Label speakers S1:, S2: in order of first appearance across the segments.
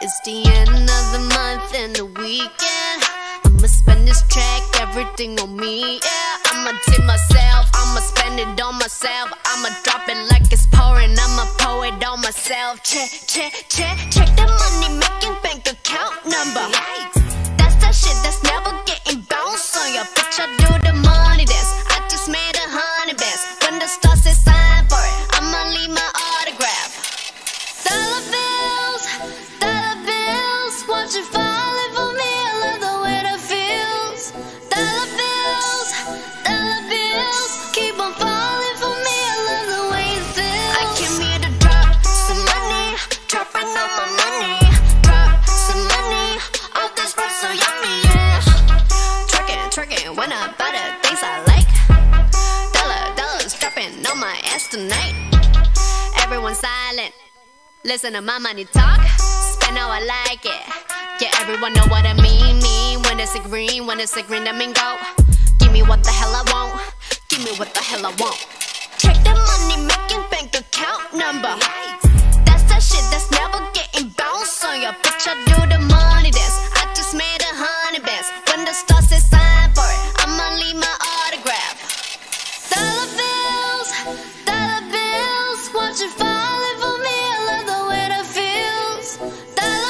S1: It's the end of the month and the weekend. I'ma spend this track, everything on me, yeah. I'ma tip myself, I'ma spend it on myself. I'ma drop it like it's pouring, I'ma pour it on myself. Check the money making bank account number. That's that shit that's never getting bounced on your bitch. I do the money dance, I just made 100 bands. When the stars say sign for it, I'ma leave my autograph. Dollar bills, watch it falling for me. I love the way that feels. Dollar bills, keep on falling for me. I love the way it feels. I came here to drop some money, dropping all my money. Drop some money, all this work so yummy, yeah. Twerking when I buy the things I like. Dollars dropping on my ass tonight. Everyone silent, listen to my money talk. Spend how I like it. Yeah, everyone know what I mean. When it's a green, that mean go. Give me what the hell I want. Give me what the hell I want. Check the money making bank account number. That's that shit that's never getting bounced on your bitch. I do the money dance, I just made 100 bands. When the stars say sign for it, I'ma leave my autograph. Dollar bills, watch it falling for me. I love the way that feels. Dollar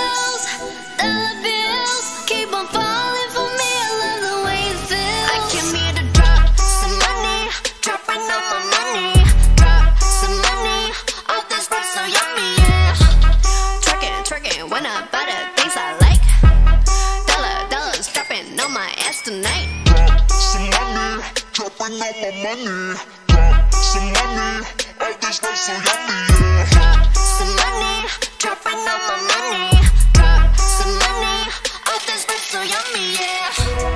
S1: bills, keep on falling for me. I love the way it feels. I came here to drop some money, dropping all my money. Drop some money, all this work so yummy, yeah. Twerking when I buy the things I like. Dollars dropping on my ass tonight.
S2: Drop some money, dropping all my money. Drop some money, all this work so yummy, yeah.
S1: Drop some money, dropping all my money. Drop some money, all this work so yummy, yeah.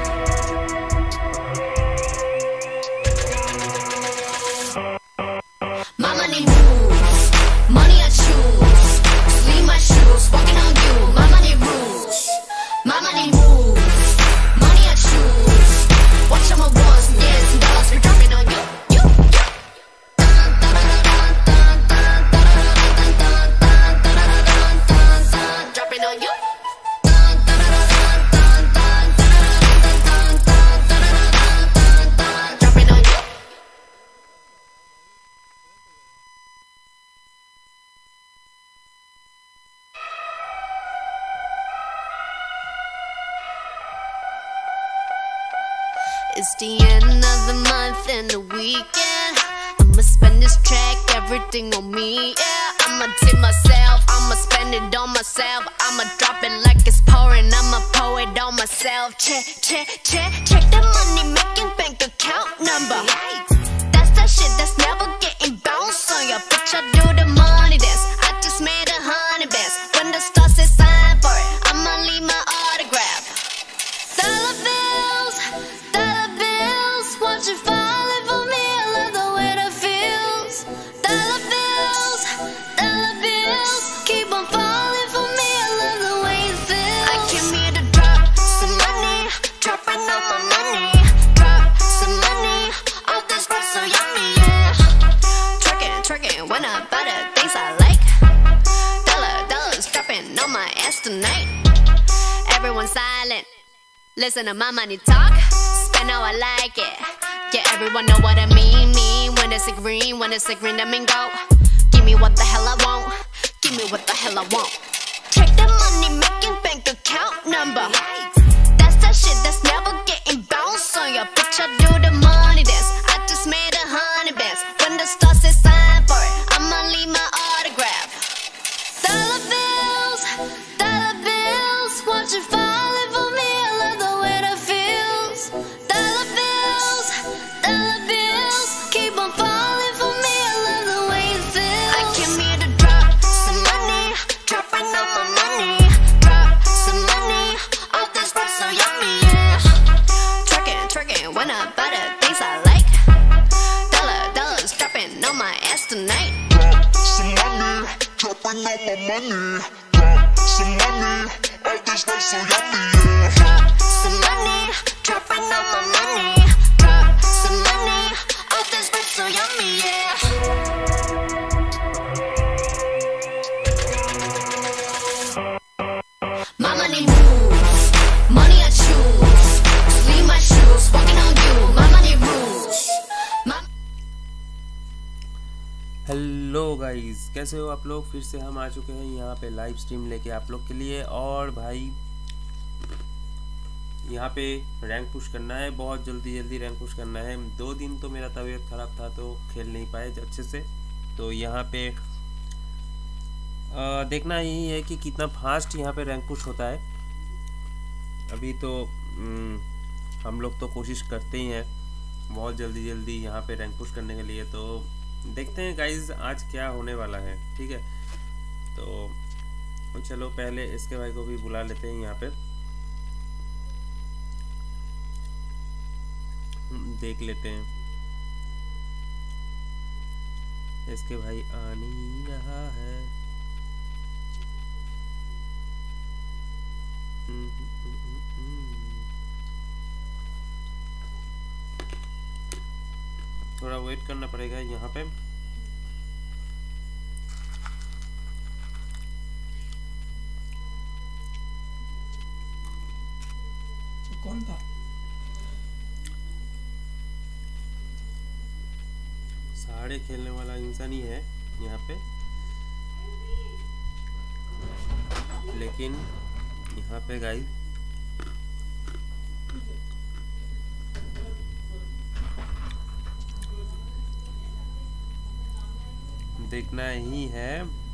S1: My money moves, money I choose. Leave my shoes, walking on you. My money rules, my money moves, money I choose. Watch all my ones, yes, and dollars be dropping on you. Dropping on you. Dropping on you. It's the end of the month and the weekend. I'ma spend this track, everything on me, yeah. I'ma tip myself, I'ma spend it on myself. I'ma drop it like it's pouring, I'ma pour it on myself. Check the money making bank account number. That's that shit that's never getting bounced on your bitch. I do the money dance, I just made 100 bands. When the stars say sign for it, I'ma leave my autograph. Dollar bills, watch it falling for me. I love the way that feels. Dollar bills, keep on falling for me. I love the way it feels. I came here to drop some money, dropping all my money. Drop some money, all this work so yummy, yeah. Twerking when I buy the things I like. Dollars dropping on my ass tonight. Everyone silent, listen to my money talk. Spend how I like it. Yeah, everyone know what I mean. When it's a green, that mean go. Give me what the hell I want. Give me what the hell I want. Check the money making bank account number. That's that shit that's never getting bounced on your bitch. I do the money dance, I just made 100 bands. When the stars say sign for it, I'ma leave my autograph. Dollar bills, watch it falling for me. I love the way that feels. Dollar bills, keep on falling for me. I love the way it feels. I came here to drop some money, dropping all my money. Drop some money, all this work so yummy, yeah. Twerking when I buy the things I like. Dollars dropping on my ass tonight.
S2: Drop some money, dropping all my money. Drop some money, all this work so yummy, yeah.
S1: Drop some money, dropping all my money. Drop some money, all this work so yummy, yeah.
S3: Hello guys, कैसे हो आप लोग। फिर से हम आ चुके हैं यहाँ पे लाइव स्ट्रीम लेके आप लोग के लिए। और भाई यहाँ पे रैंक पुश करना है, बहुत जल्दी रैंक पुश करना है। 2 दिन तो मेरा तबीयत ख़राब था तो खेल नहीं पाए अच्छे से। तो यहाँ पे देखना यही है कि कितना फास्ट यहाँ पे रैंक पुश होता है। अभी तो हम लोग तो कोशिश करते ही हैं बहुत जल्दी यहाँ पे रैंक पुश करने के लिए। तो देखते हैं गाइज आज क्या होने वाला है, ठीक है। तो चलो पहले इसके भाई को भी बुला लेते हैं यहाँ पे, देख लेते हैं। इसके भाई आ नहीं रहा है। थोड़ा वेट करना पड़ेगा यहाँ पे।
S4: कौन था?
S3: साढ़े खेलने वाला इंसान ही है यहाँ पे, लेकिन यहाँ पे गाइस देखना ही है।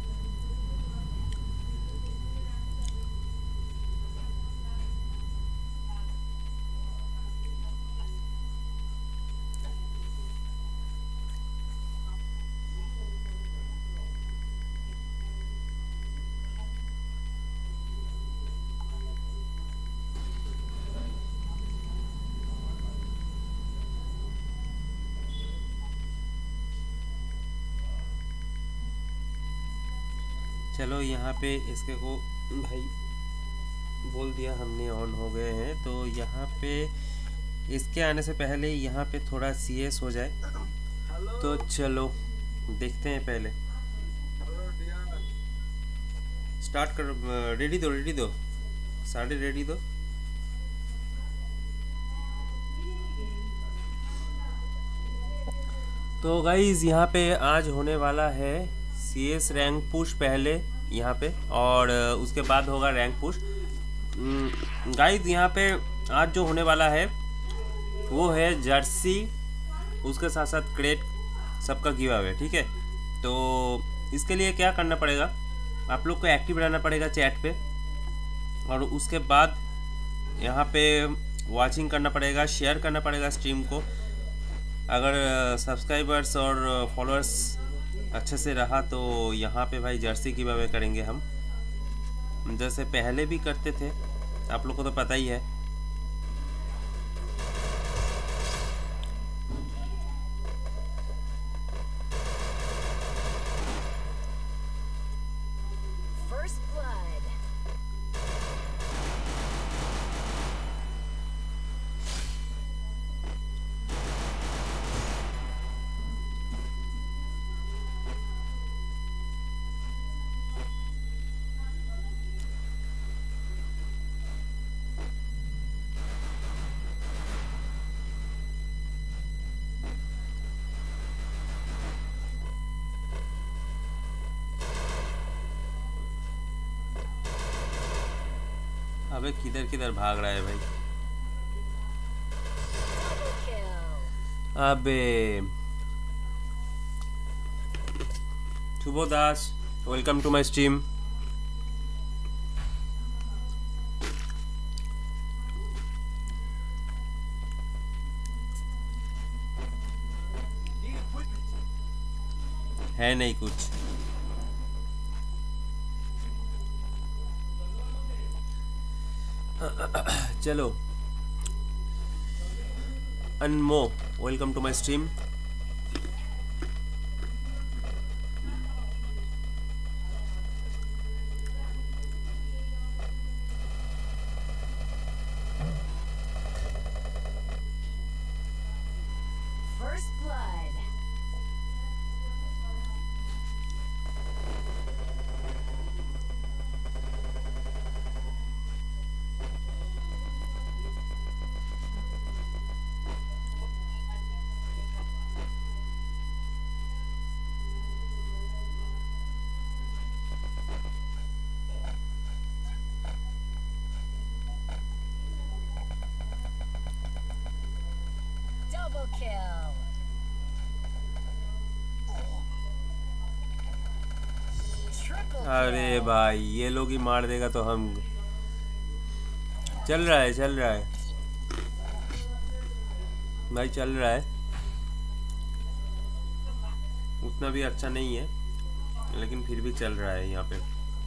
S3: चलो यहाँ पे इसके को भाई बोल दिया हमने, ऑन हो गए हैं। तो यहाँ पे इसके आने से पहले यहाँ पे थोड़ा CS हो जाए। तो चलो देखते हैं, पहले स्टार्ट कर। रेडी दो साढ़े रेडी दो। तो गाइज यहाँ पे आज होने वाला है CS रैंक पुश पहले यहाँ पे, और उसके बाद होगा रैंक पुश। गाइज यहाँ पे आज जो होने वाला है वो है जर्सी, उसके साथ साथ क्रेट सबका गिव अवे, ठीक है। तो इसके लिए क्या करना पड़ेगा, आप लोग को एक्टिव रहना पड़ेगा चैट पे, और उसके बाद यहाँ पे वॉचिंग करना पड़ेगा, शेयर करना पड़ेगा स्ट्रीम को। अगर सब्सक्राइबर्स और फॉलोअर्स अच्छे से रहा तो यहाँ पे भाई जर्सी गिव अवे करेंगे हम, जैसे पहले भी करते थे, आप लोग को तो पता ही है। अबे किधर भाग रहा है भाई। अबे Shubho Das, welcome to my stream. है नहीं कुछ। चलो अनमो, welcome to my stream.
S1: Double kill. Triple
S3: अरे
S1: kill.
S3: भाई ये लोग ही मार देगा तो हम। चल रहा है, चल रहा है भाई, चल रहा है। उतना भी अच्छा नहीं है लेकिन फिर भी चल रहा है यहाँ पे।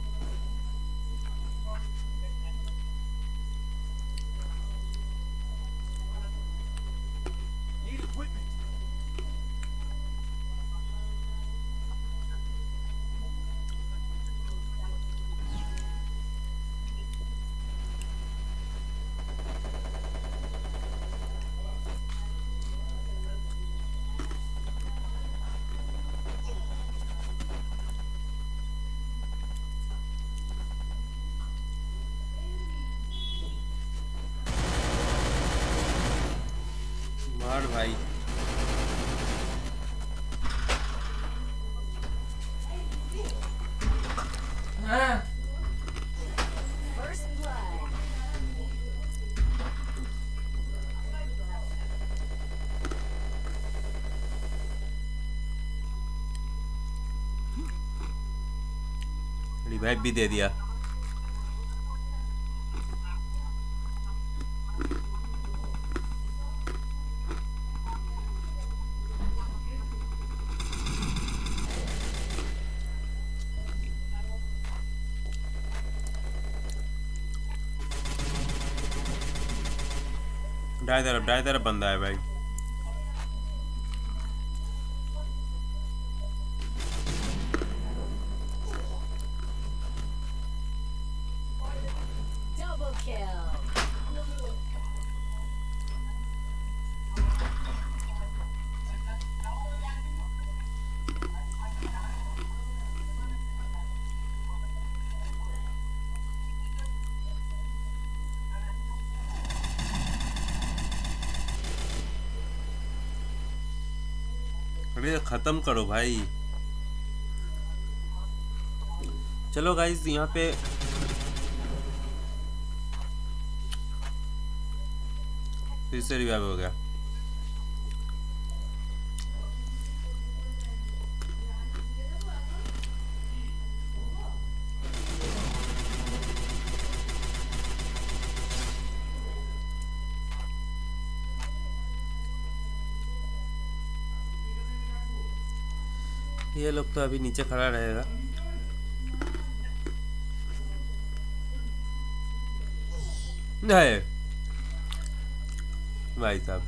S3: मार भाई।
S1: First blood.
S3: रिवाइव भी दे दिया। दाएं तरफ बंदा है भाई।
S1: Double kill.
S3: अरे खत्म करो भाई। चलो गाइस यहाँ पे फिर से रिवाइव हो गया। ये लोग तो अभी नीचे खड़ा रहेगा। नहीं भाई साहब,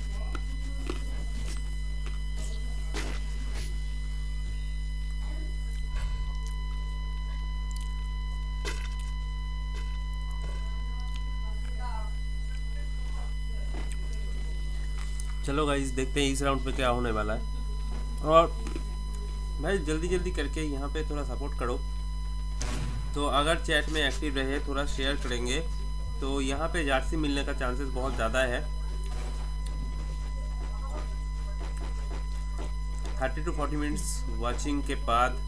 S3: चलो गाइस देखते हैं इस राउंड पे क्या होने वाला है। और भाई जल्दी जल्दी करके यहाँ पे थोड़ा सपोर्ट करो। तो अगर चैट में एक्टिव रहे, थोड़ा शेयर करेंगे तो यहाँ पे जर्सी मिलने का चांसेस बहुत ज़्यादा है। 30 to 40 मिनट्स वॉचिंग के बाद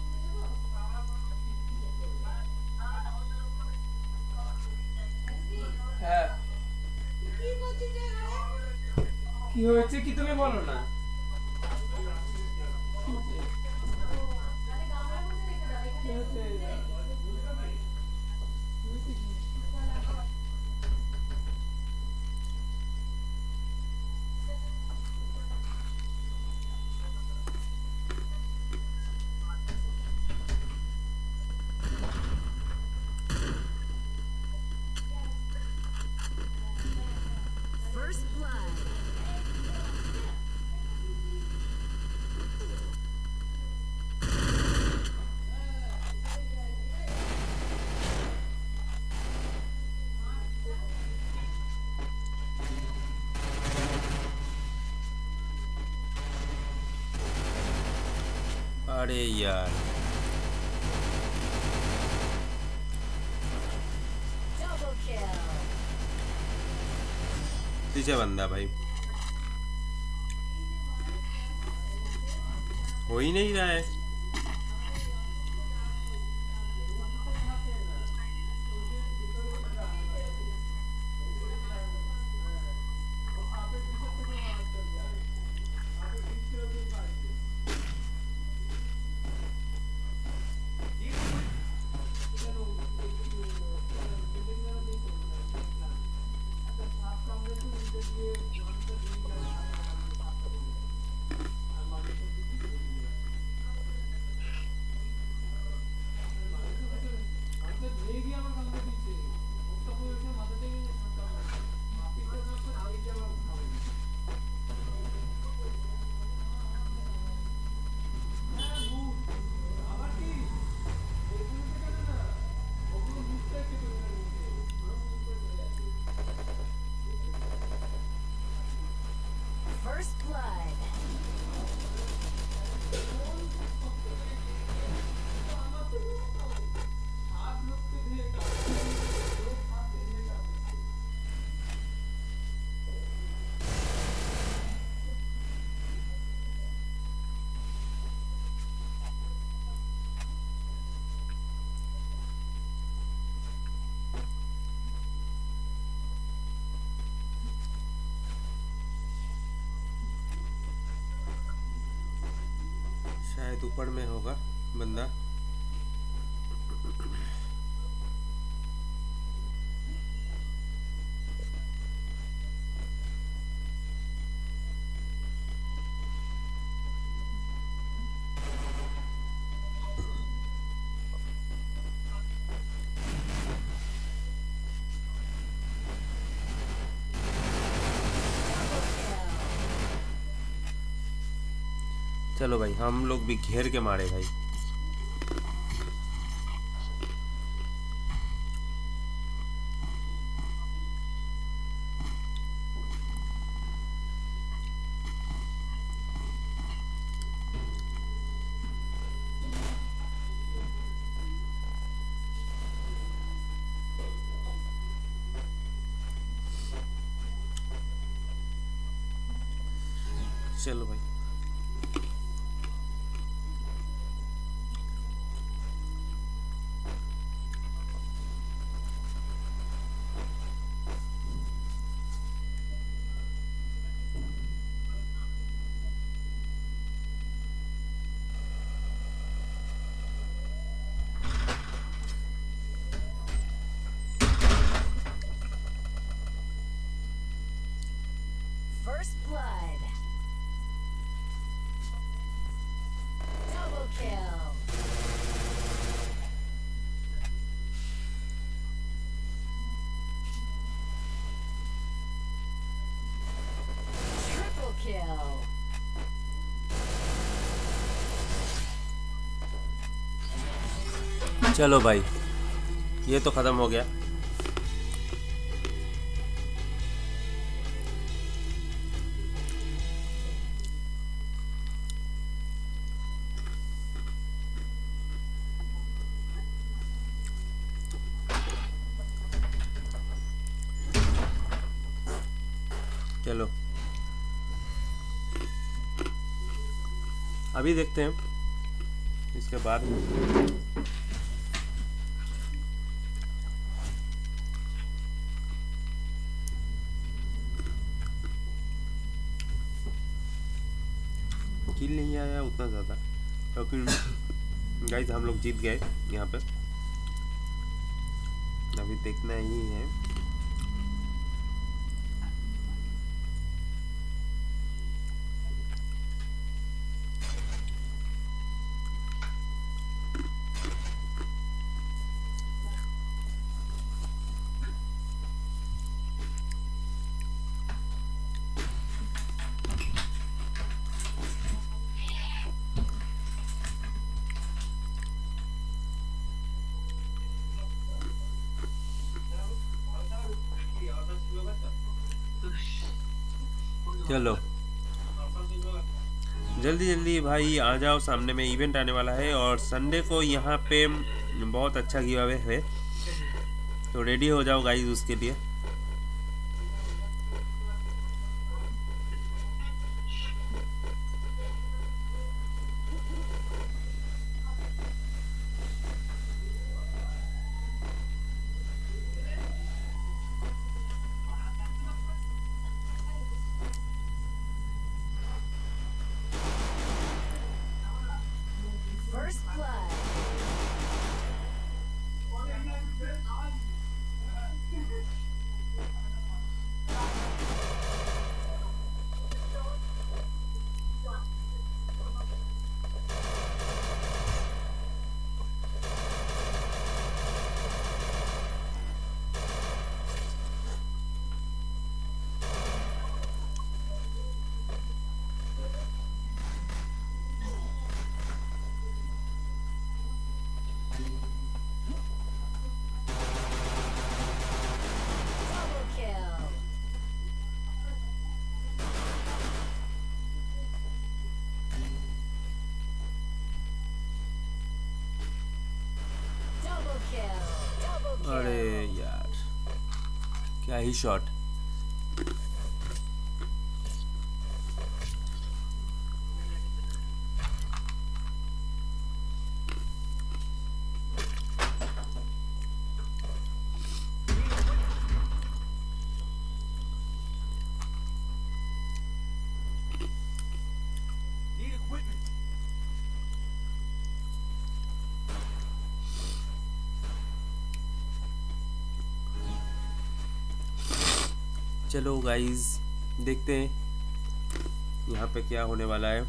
S5: কি হয়েছে কি তুমি বলো না।
S1: First blood.
S3: अरे यार
S1: Double kill.
S3: पीछे बंदा भाई, हो ही नहीं रहा है। शायद ऊपर में होगा बंदा। चलो भाई, हम लोग भी घेर के मारे भाई। चलो भाई,
S1: First blood. Double kill. Triple kill.
S3: चलो भाई, ये तो खत्म हो गया। चलो अभी देखते हैं इसके बाद। किल नहीं आया उतना ज़्यादा, क्योंकि गाइस हम लोग जीत गए यहाँ पे। अभी देखना ही है। चलो जल्दी जल्दी भाई आ जाओ, सामने में इवेंट आने वाला है और संडे को यहाँ पे बहुत अच्छा गिव अवे है, तो रेडी हो जाओ गाइस उसके लिए।
S1: First blood. Double kill. Double kill. Double kill.
S3: अरे यार क्या ही शॉट। चलो गाइस देखते हैं यहाँ पे क्या होने वाला है।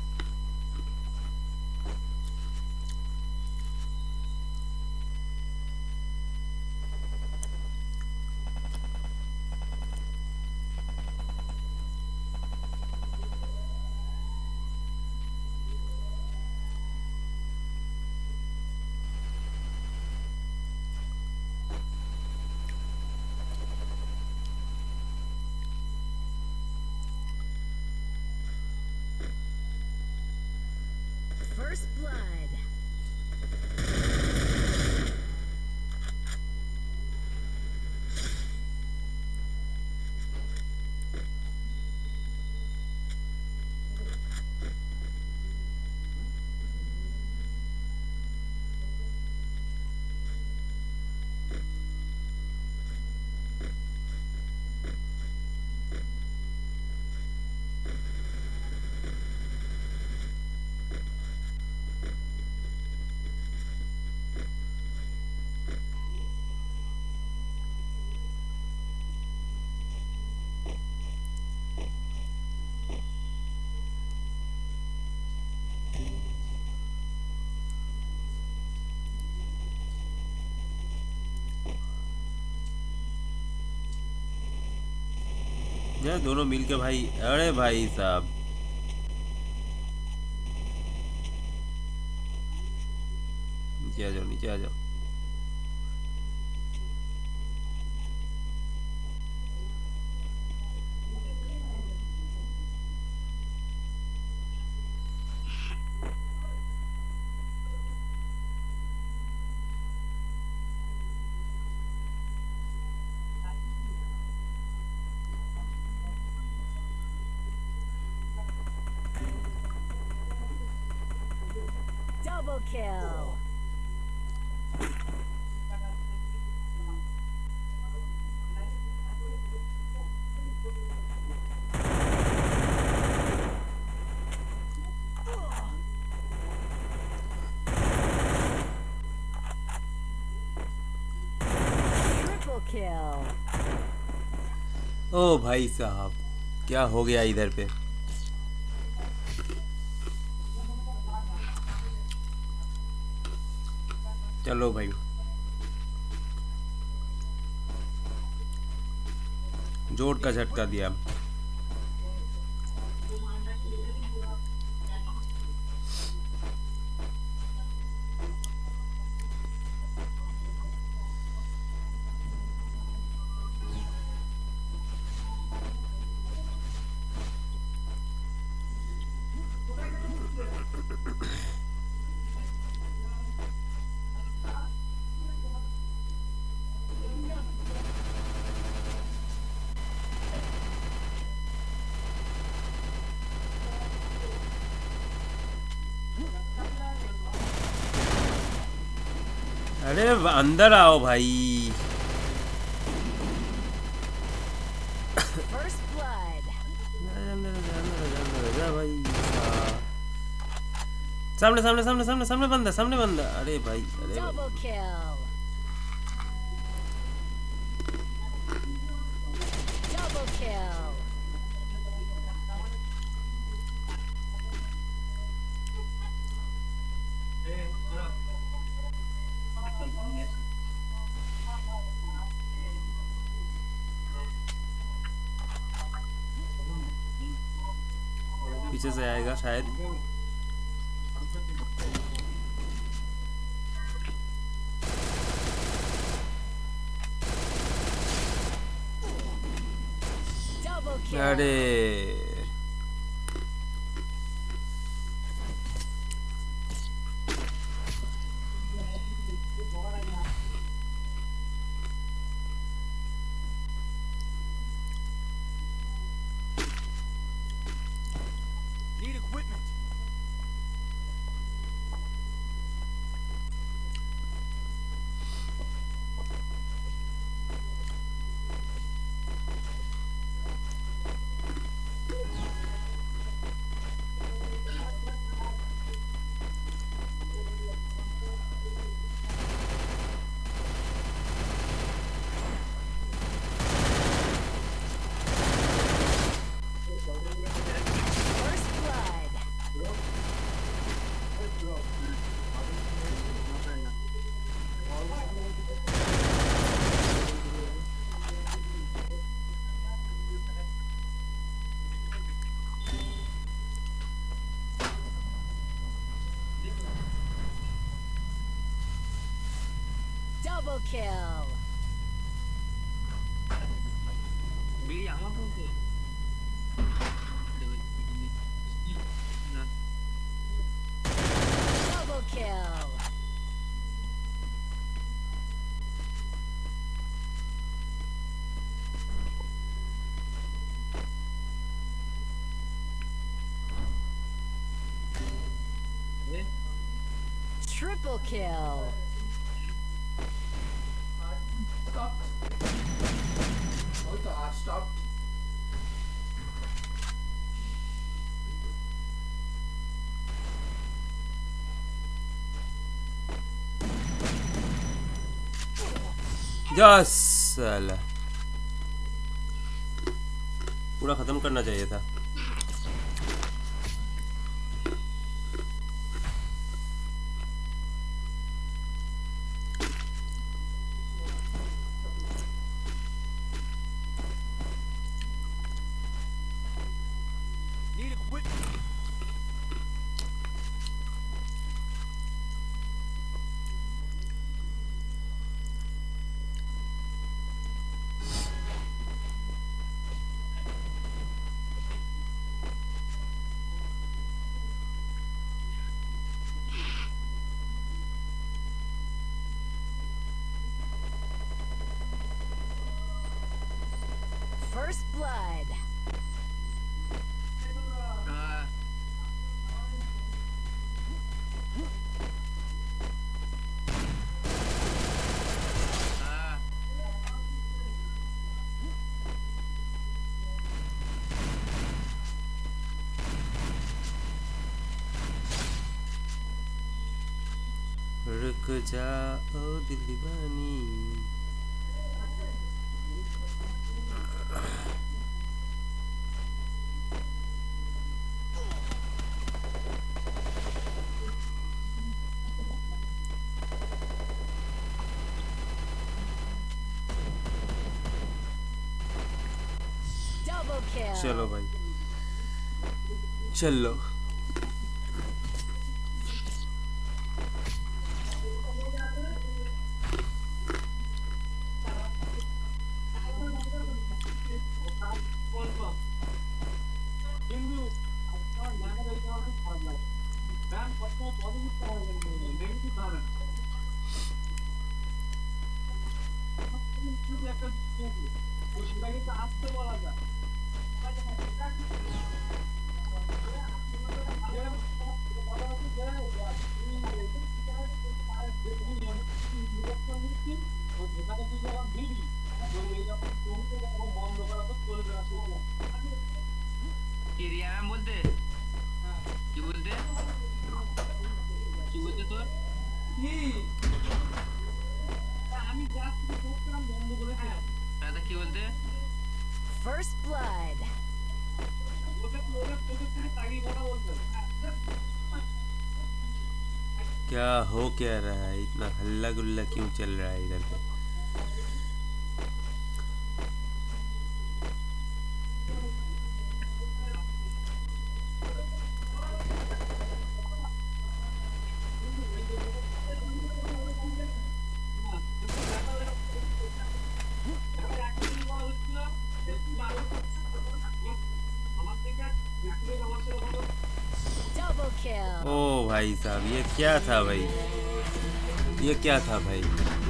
S1: First blood.
S3: यार दोनों मिलके भाई, अरे भाई साहब नीचे आ जाओ, नीचे आ जाओ।
S1: Double kill. Triple kill.
S3: ओ भाई साहब क्या हो गया इधर पे। चलो भाई जोड़ का झटका दिया। अरे अंदर आओ भाई।
S1: First blood.
S3: भाई सामने सामने सामने सामने सामने बंदा, सामने बंदा। अरे भाई, अरे भाई।
S1: Double kill. Double kill.
S3: पीछे से आएगा शायद।
S1: Double kill.
S3: अरे
S5: Need equipment.
S1: Double kill.
S6: বিড়ি আমার বলতে না
S1: Double kill. Triple kill.
S4: Stop. Oh, the heart stopped.
S3: Yes साला पूरा खत्म करना चाहिए था।
S5: Need equipment.
S1: First blood.
S3: रुक जा ओ दिल दीवानी।
S1: Double kill.
S3: चलो भाई चलो।
S6: বলতে কি বলতে কি বলতে তোর আমি যাচ্ছি প্রোগ্রাম বন্ধ করে দাদা কি বলতে
S1: First blood.
S3: क्या हो क्या रहा है? इतना हल्ला गुल्ला क्यों चल रहा है इधर पे?
S1: Double kill.
S3: ओ भाई साहब ये क्या था भाई? ये क्या था ভাই?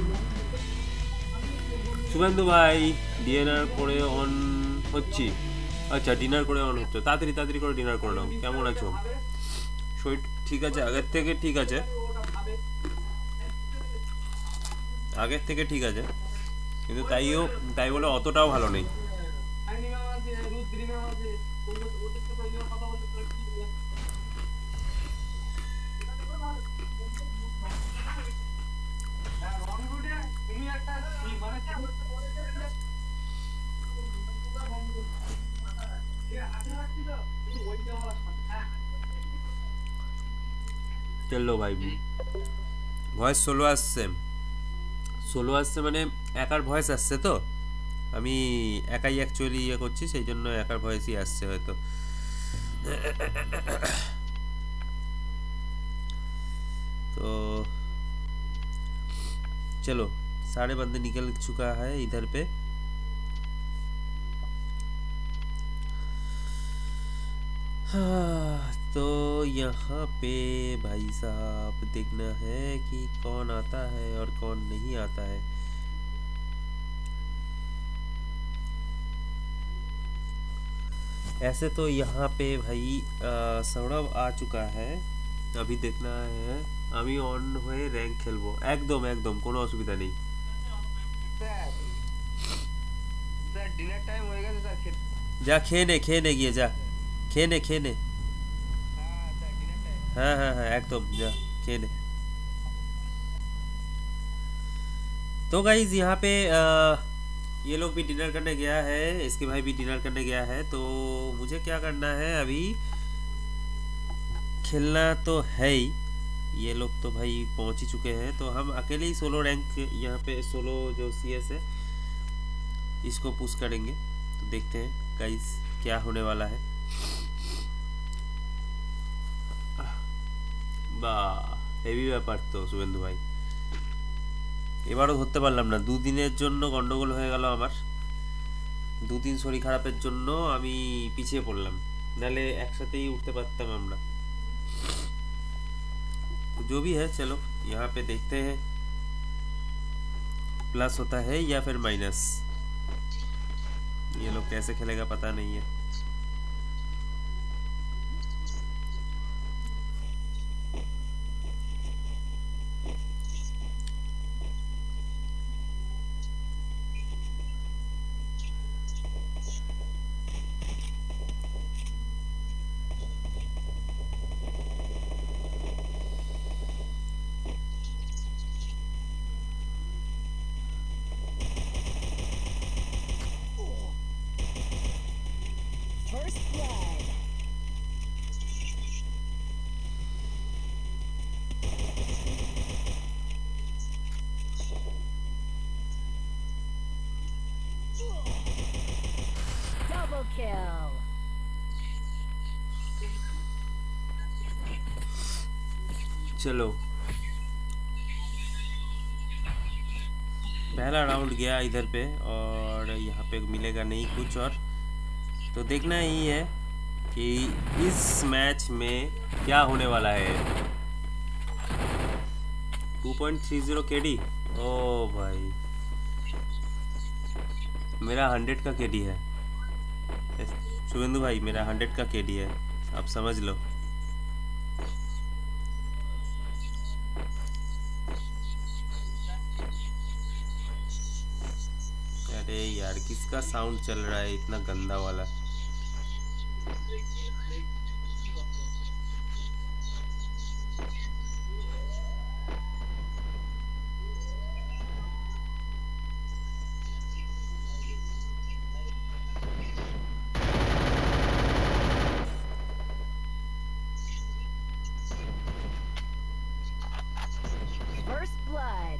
S3: শুভেন্দু ভাই ডিনার করে অন হচ্ছি। আচ্ছা ডিনার করে অন হচ্ছে, তাড়াতাড়ি তাড়াতাড়ি করে ডিনার করে নাও। কেমন আছো? শরীর ঠিক আছে? আগের থেকে ঠিক আছে, আগের থেকে ঠিক আছে, কিন্তু তাই বলে অতটাও ভালো নেই। চলো ভাই ভয়েস সোলো আসছে মানে একার ভয়েস আসছে, তো আমি একাই অ্যাকচুয়ালি ইয়ে করছি, সেই জন্য একার ভয়েসই আসছে হয়তো। তো চলো सारे बंदे निकल चुका है इधर पे। हाँ, तो यहाँ पे भाई साहब देखना है कि कौन आता है और कौन नहीं आता है। ऐसे तो यहाँ पे भाई सौरभ आ चुका है। अभी देखना है আমি অন হয়ে র্যাঙ্ক খেলবো। একদম একদম কোনো অসুবিধা নেই।
S7: স্যার ডিনার টাইম হয়ে গেছে স্যার।
S3: যা খেয়ে নে গিয়ে যা খেয়ে নে
S7: হ্যাঁ স্যার ডিনার টাইম।
S3: हाँ हाँ हाँ एकदम जा खेल। तो गाइज यहाँ पे ये लोग भी डिनर करने गया है, इसके भाई भी डिनर करने गया है। तो मुझे क्या करना है अभी, खेलना तो है ही। ये लोग तो भाई पहुँच ही चुके हैं, तो हम अकेले ही सोलो रैंक यहाँ पे सोलो जो CS है इसको पुश करेंगे। तो देखते हैं गाइज क्या होने वाला है। বা হেভি ব্যাপার তো শুভেন্দু ভাই, এবারও ধরতে পারলাম না। দুদিনের জন্য গন্ডগোল হয়ে গেল আমার, দুদিন শরীর খারাপের জন্য আমি পিছিয়ে পড়লাম, নাহলে একসাথেই उठते পারতাম আমরা। तो जो भी है चलो यहाँ पे देखते हैं प्लस होता है या फिर माइनस। ये लोग कैसे खेलेगा पता नहीं है।
S1: First blood. Double kill.
S3: चलो पहला राउंड गया इधर पे, और यहाँ पे मिलेगा नहीं कुछ। और तो देखना ही है कि इस मैच में क्या होने वाला है। 2.30 KD। ओ भाई मेरा 100 का KD है शुभेंदु भाई, मेरा 100 का KD है, आप समझ लो। अरे यार किसका साउंड चल रहा है इतना गंदा वाला।
S1: First blood.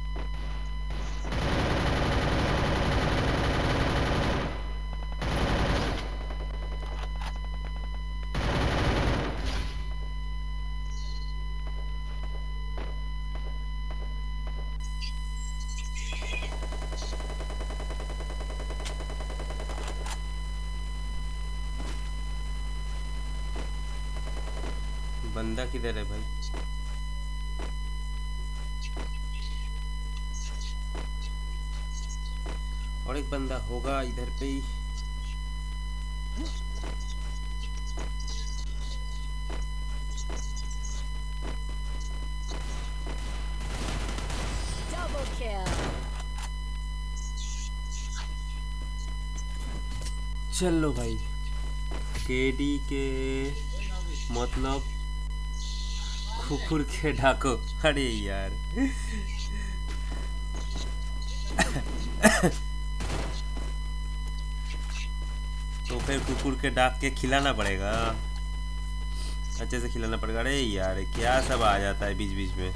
S3: बंदा किधर है भाई? और एक बंदा होगा इधर पे ही।
S1: Double kill.
S3: चलो भाई KD के मतलब कुकुर के ढाको। अरे यार तो फिर कुकुर के डाक के खिलाना पड़ेगा, अच्छे से खिलाना पड़ेगा। अरे यार क्या सब आ जाता है बीच बीच में।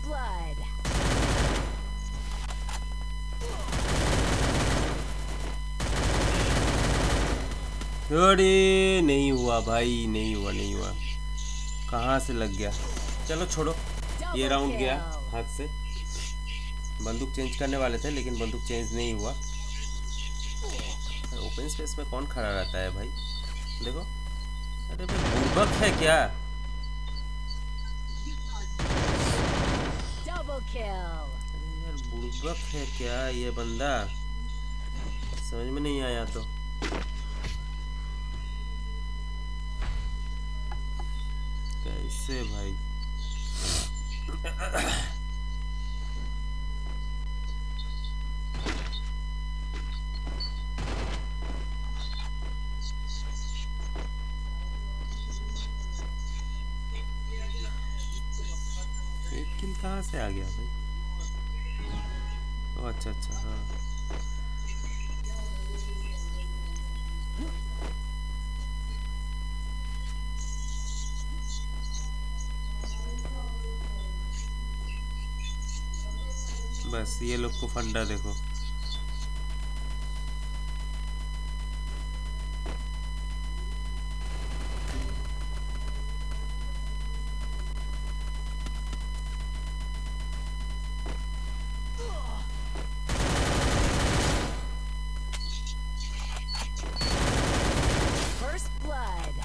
S1: blood.
S3: अरे नहीं हुआ भाई, नहीं हुआ नहीं हुआ, कहाँ से लग गया। चलो छोड़ो, ये राउंड गया हाथ से। बंदूक चेंज करने वाले थे लेकिन बंदूक चेंज नहीं हुआ। ओपन स्पेस में कौन खड़ा रहता है भाई, देखो। अरे भाई बुड़बक है क्या? अरे यार बुड़बक है क्या ये बंदा, समझ में नहीं आया तो। कैसे भाई? एक किल कहाँ से आ गया भाई? ओ अच्छा अच्छा, हाँ। बस ये लोग को फंडा देखो।
S1: First blood.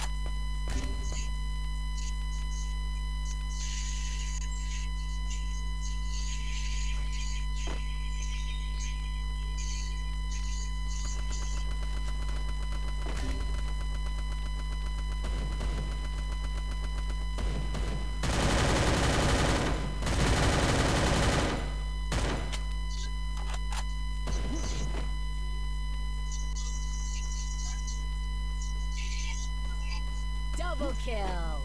S1: Double kill.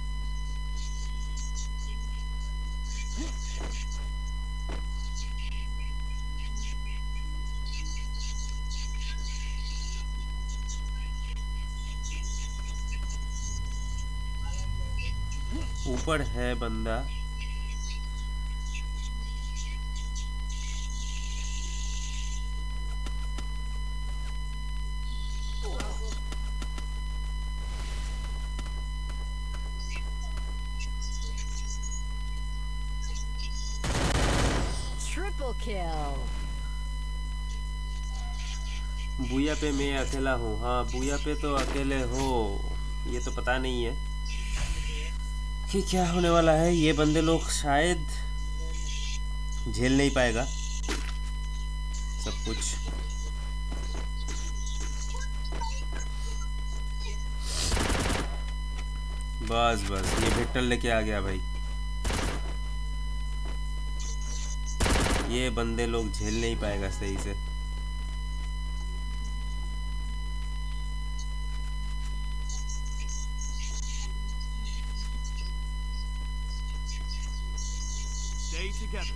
S3: ऊपर है बंदा।
S1: Triple kill.
S3: बुया पे मैं अकेला हूँ। हाँ बुया पे तो अकेले हो, ये तो पता नहीं है कि क्या होने वाला है। ये बंदे लोग शायद झेल नहीं पाएगा सब कुछ। बस बस ये विक्टर लेके आ गया भाई। ये बंदे लोग झेल नहीं पाएगा सही से।
S5: Stay together.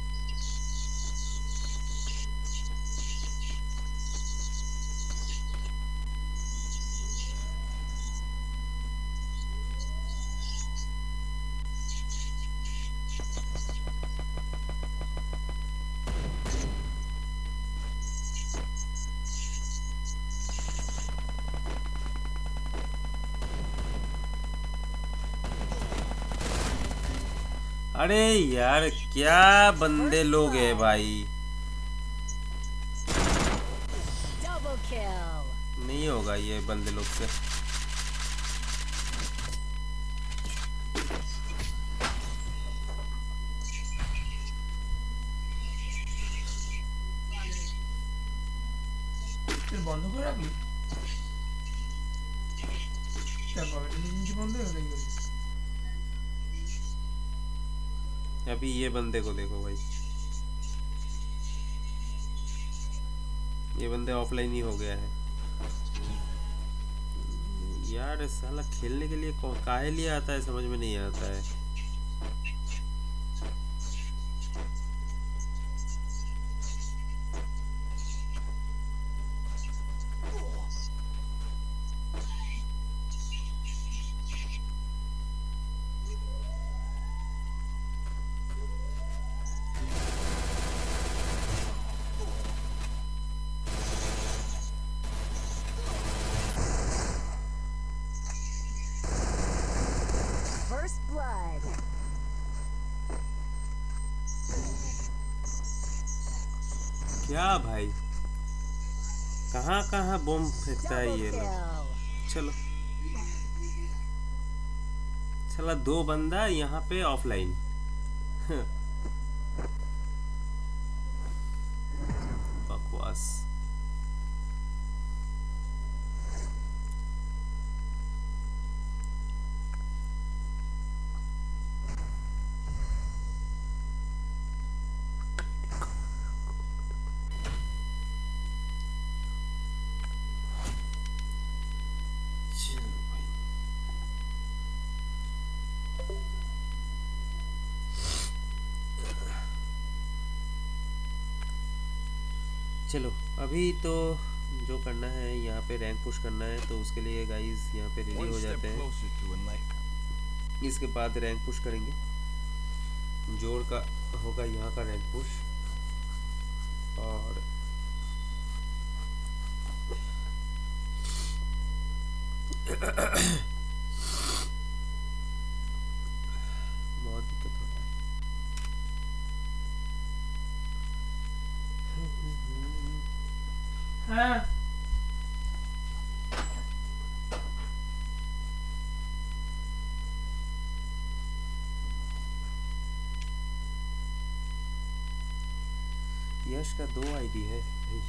S3: अरे यार क्या बंदे लोग हैं भाई।
S1: Double kill.
S3: नहीं होगा ये बंदे लोग से।
S4: তুই বন্ধ করে রাখলি বন্ধ হয়ে গেল।
S3: अभी ये बंदे को देखो भाई, ये बंदे ऑफलाइन ही हो गया है यार। साला खेलने के लिए काहे लिए आता है समझ में नहीं आता है। क्या भाई, कहाँ कहाँ बम फेंकता है ये लोग। चलो चला, 2 बंदा यहाँ पे ऑफलाइन। बकवास। चलो अभी तो जो करना है यहाँ पे रैंक पुश करना है, तो उसके लिए गाइस यहाँ पे रेडी हो जाते हैं। इसके बाद रैंक पुश करेंगे, जोर का होगा यहाँ का रैंक पुश। और बहुत दिक्कत हो रहा है।
S4: हाँ
S3: यश का 2 आईडी है।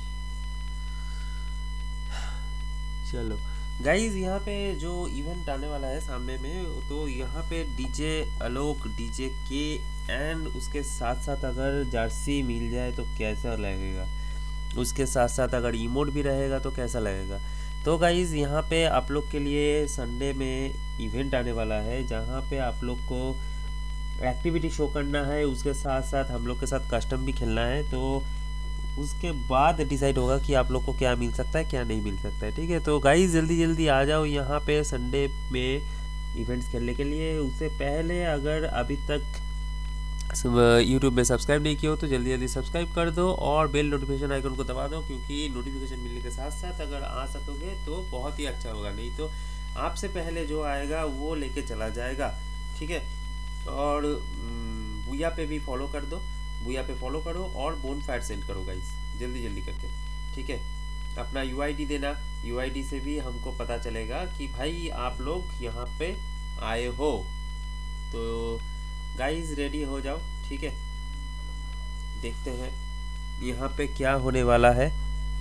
S3: चलो गाइज, यहाँ पे जो इवेंट आने वाला है सामने में, तो यहाँ पे डीजे आलोक, डीजे के एंड उसके साथ साथ अगर जर्सी मिल जाए तो कैसा लगेगा, उसके साथ साथ अगर इमोट भी रहेगा तो कैसा लगेगा। तो गाइज यहाँ पे आप लोग के लिए संडे में इवेंट आने वाला है, जहाँ पे आप लोग को एक्टिविटी शो करना है, उसके साथ साथ हम लोग के साथ कस्टम भी खेलना है। तो उसके बाद डिसाइड होगा कि आप लोग को क्या मिल सकता है क्या नहीं मिल सकता है। ठीक है, तो गाइस जल्दी जल्दी आ जाओ यहाँ पे संडे में इवेंट्स खेलने के लिए। उससे पहले अगर अभी तक यूट्यूब में सब्सक्राइब नहीं किया हो तो जल्दी जल्दी सब्सक्राइब कर दो और बेल नोटिफिकेशन आइकन को दबा दो, क्योंकि नोटिफिकेशन मिलने के साथ साथ अगर आ सकोगे तो बहुत ही अच्छा होगा, नहीं तो आपसे पहले जो आएगा वो लेके चला जाएगा। ठीक है, और बुया पे भी फॉलो कर दो, बुया पे फॉलो करो और बोन फायर सेंड करो गाइस जल्दी जल्दी करके। ठीक है, अपना यूआईडी देना, यूआईडी से भी हमको पता चलेगा कि भाई आप लोग यहाँ पे आए हो। तो गाइस रेडी हो जाओ। ठीक है, देखते हैं यहाँ पे क्या होने वाला है।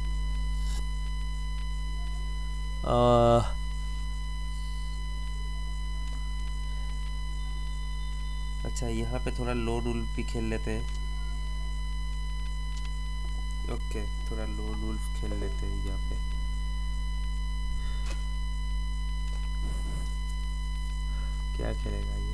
S3: अच्छा, यहाँ पे थोड़ा लोन वुल्फ भी खेल लेते हैं। ओके, थोड़ा लोन वुल्फ खेल लेते हैं यहाँ पे। क्या खेलेगा ये?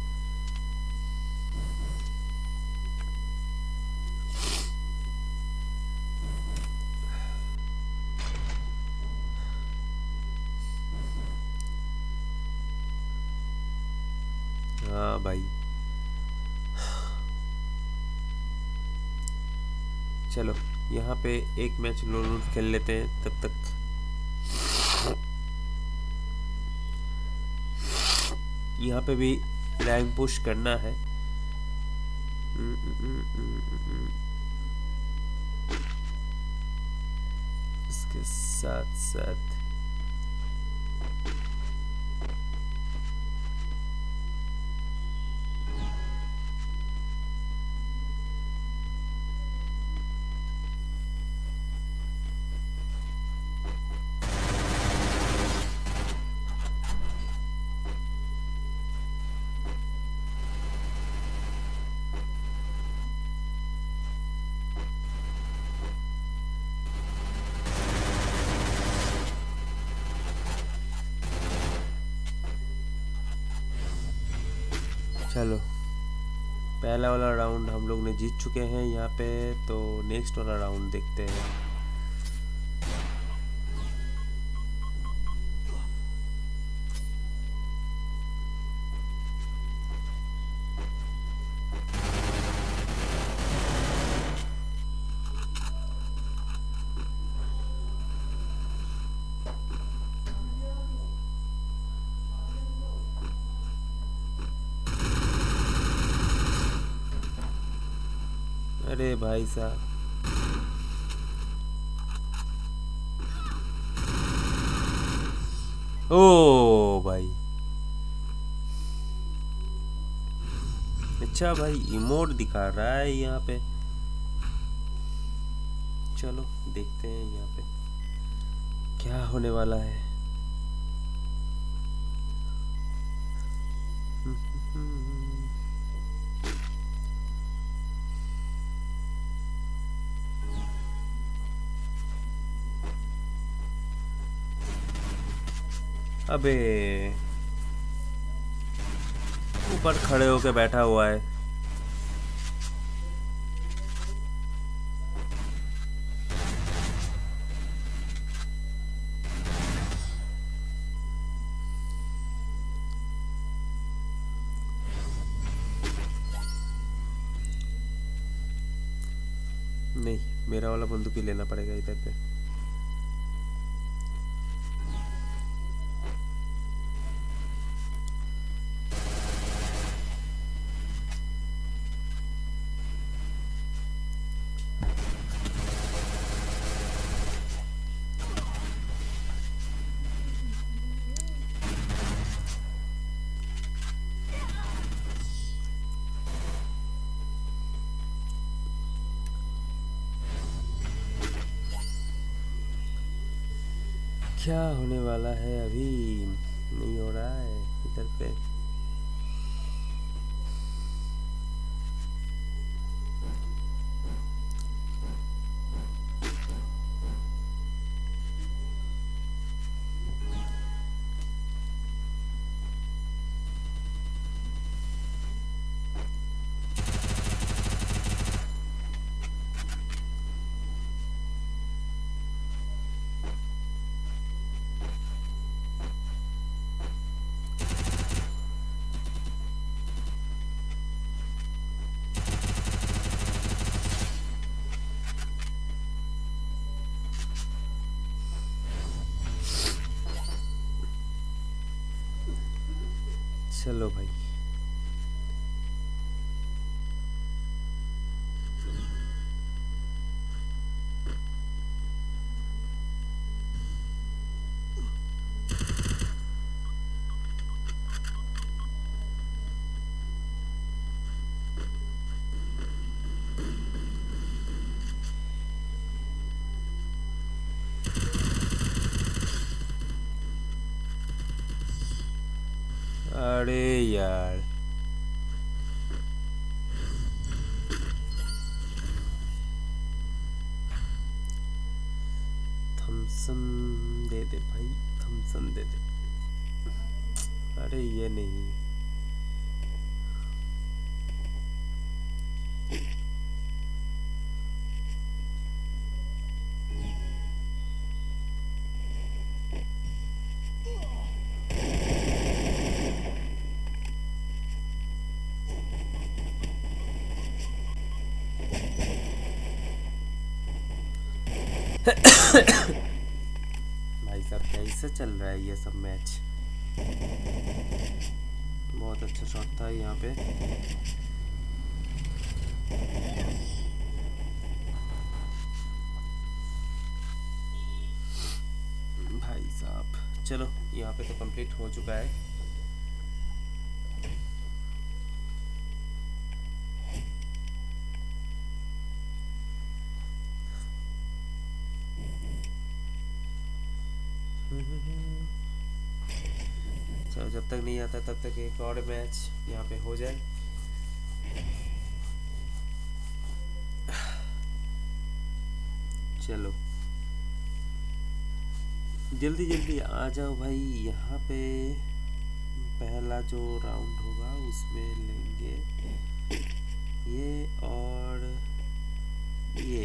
S3: हाँ भाई, चलो यहाँ पे एक मैच लोन वुल्फ खेल लेते हैं तब तक। यहाँ पे भी रैंक पुश करना है। इसके साथ साथ चलो पहला वाला राउंड हम लोग ने जीत चुके हैं यहाँ पे, तो नेक्स्ट वाला राउंड देखते हैं। अरे भाई साहब, ओ भाई, अच्छा भाई इमोट दिखा रहा है यहाँ पे। चलो देखते हैं यहाँ पे क्या होने वाला है। अबे ऊपर खड़े होके बैठा हुआ है। नहीं, मेरा वाला बंदूक ही लेना पड़ेगा इधर पे। क्या होने वाला है अभी? नहीं हो रहा है इधर पे। चलो भाई, अरे यार थम्सन दे दे भाई, थम्सन दे दे। अरे ये नहीं, भाई साहब कैसे चल रहा है ये सब मैच। बहुत अच्छा शॉट था यहाँ पे। भाई साहब चलो, यहाँ पे तो कंप्लीट हो चुका है। चलो जब तक नहीं आता तब तक एक और मैच यहाँ पे हो जाए। चलो जल्दी जल्दी आ जाओ भाई। यहाँ पे पहला जो राउंड होगा उसमें लेंगे ये और ये।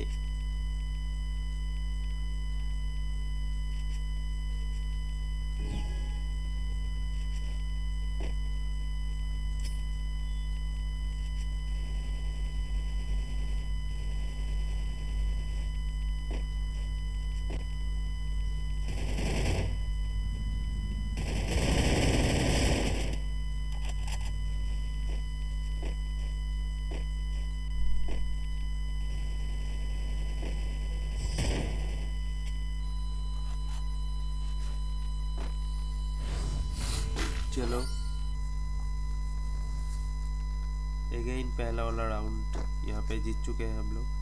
S3: चलो अगेन पहला वाला राउंड यहाँ पे जीत चुके हैं हम लोग।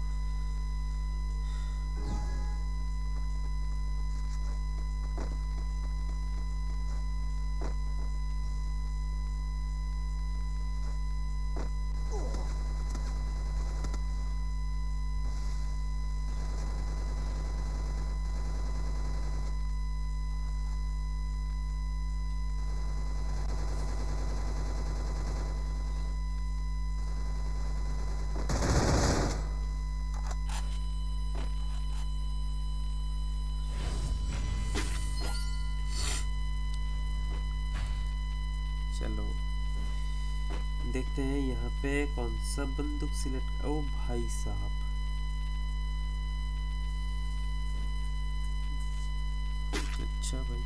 S3: चलो देखते हैं यहाँ पे कौन सा बंदूक सिलेक्ट। ओ भाई साहब, अच्छा भाई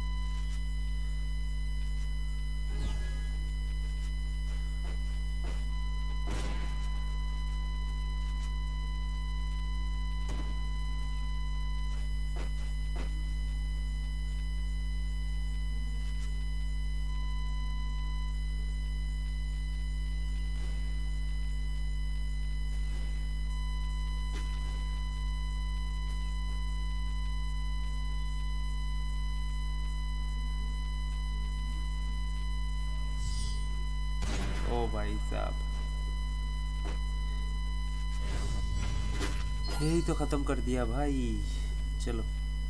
S3: ओ भाई साहब, यही तो खत्म कर दिया भाई। चलो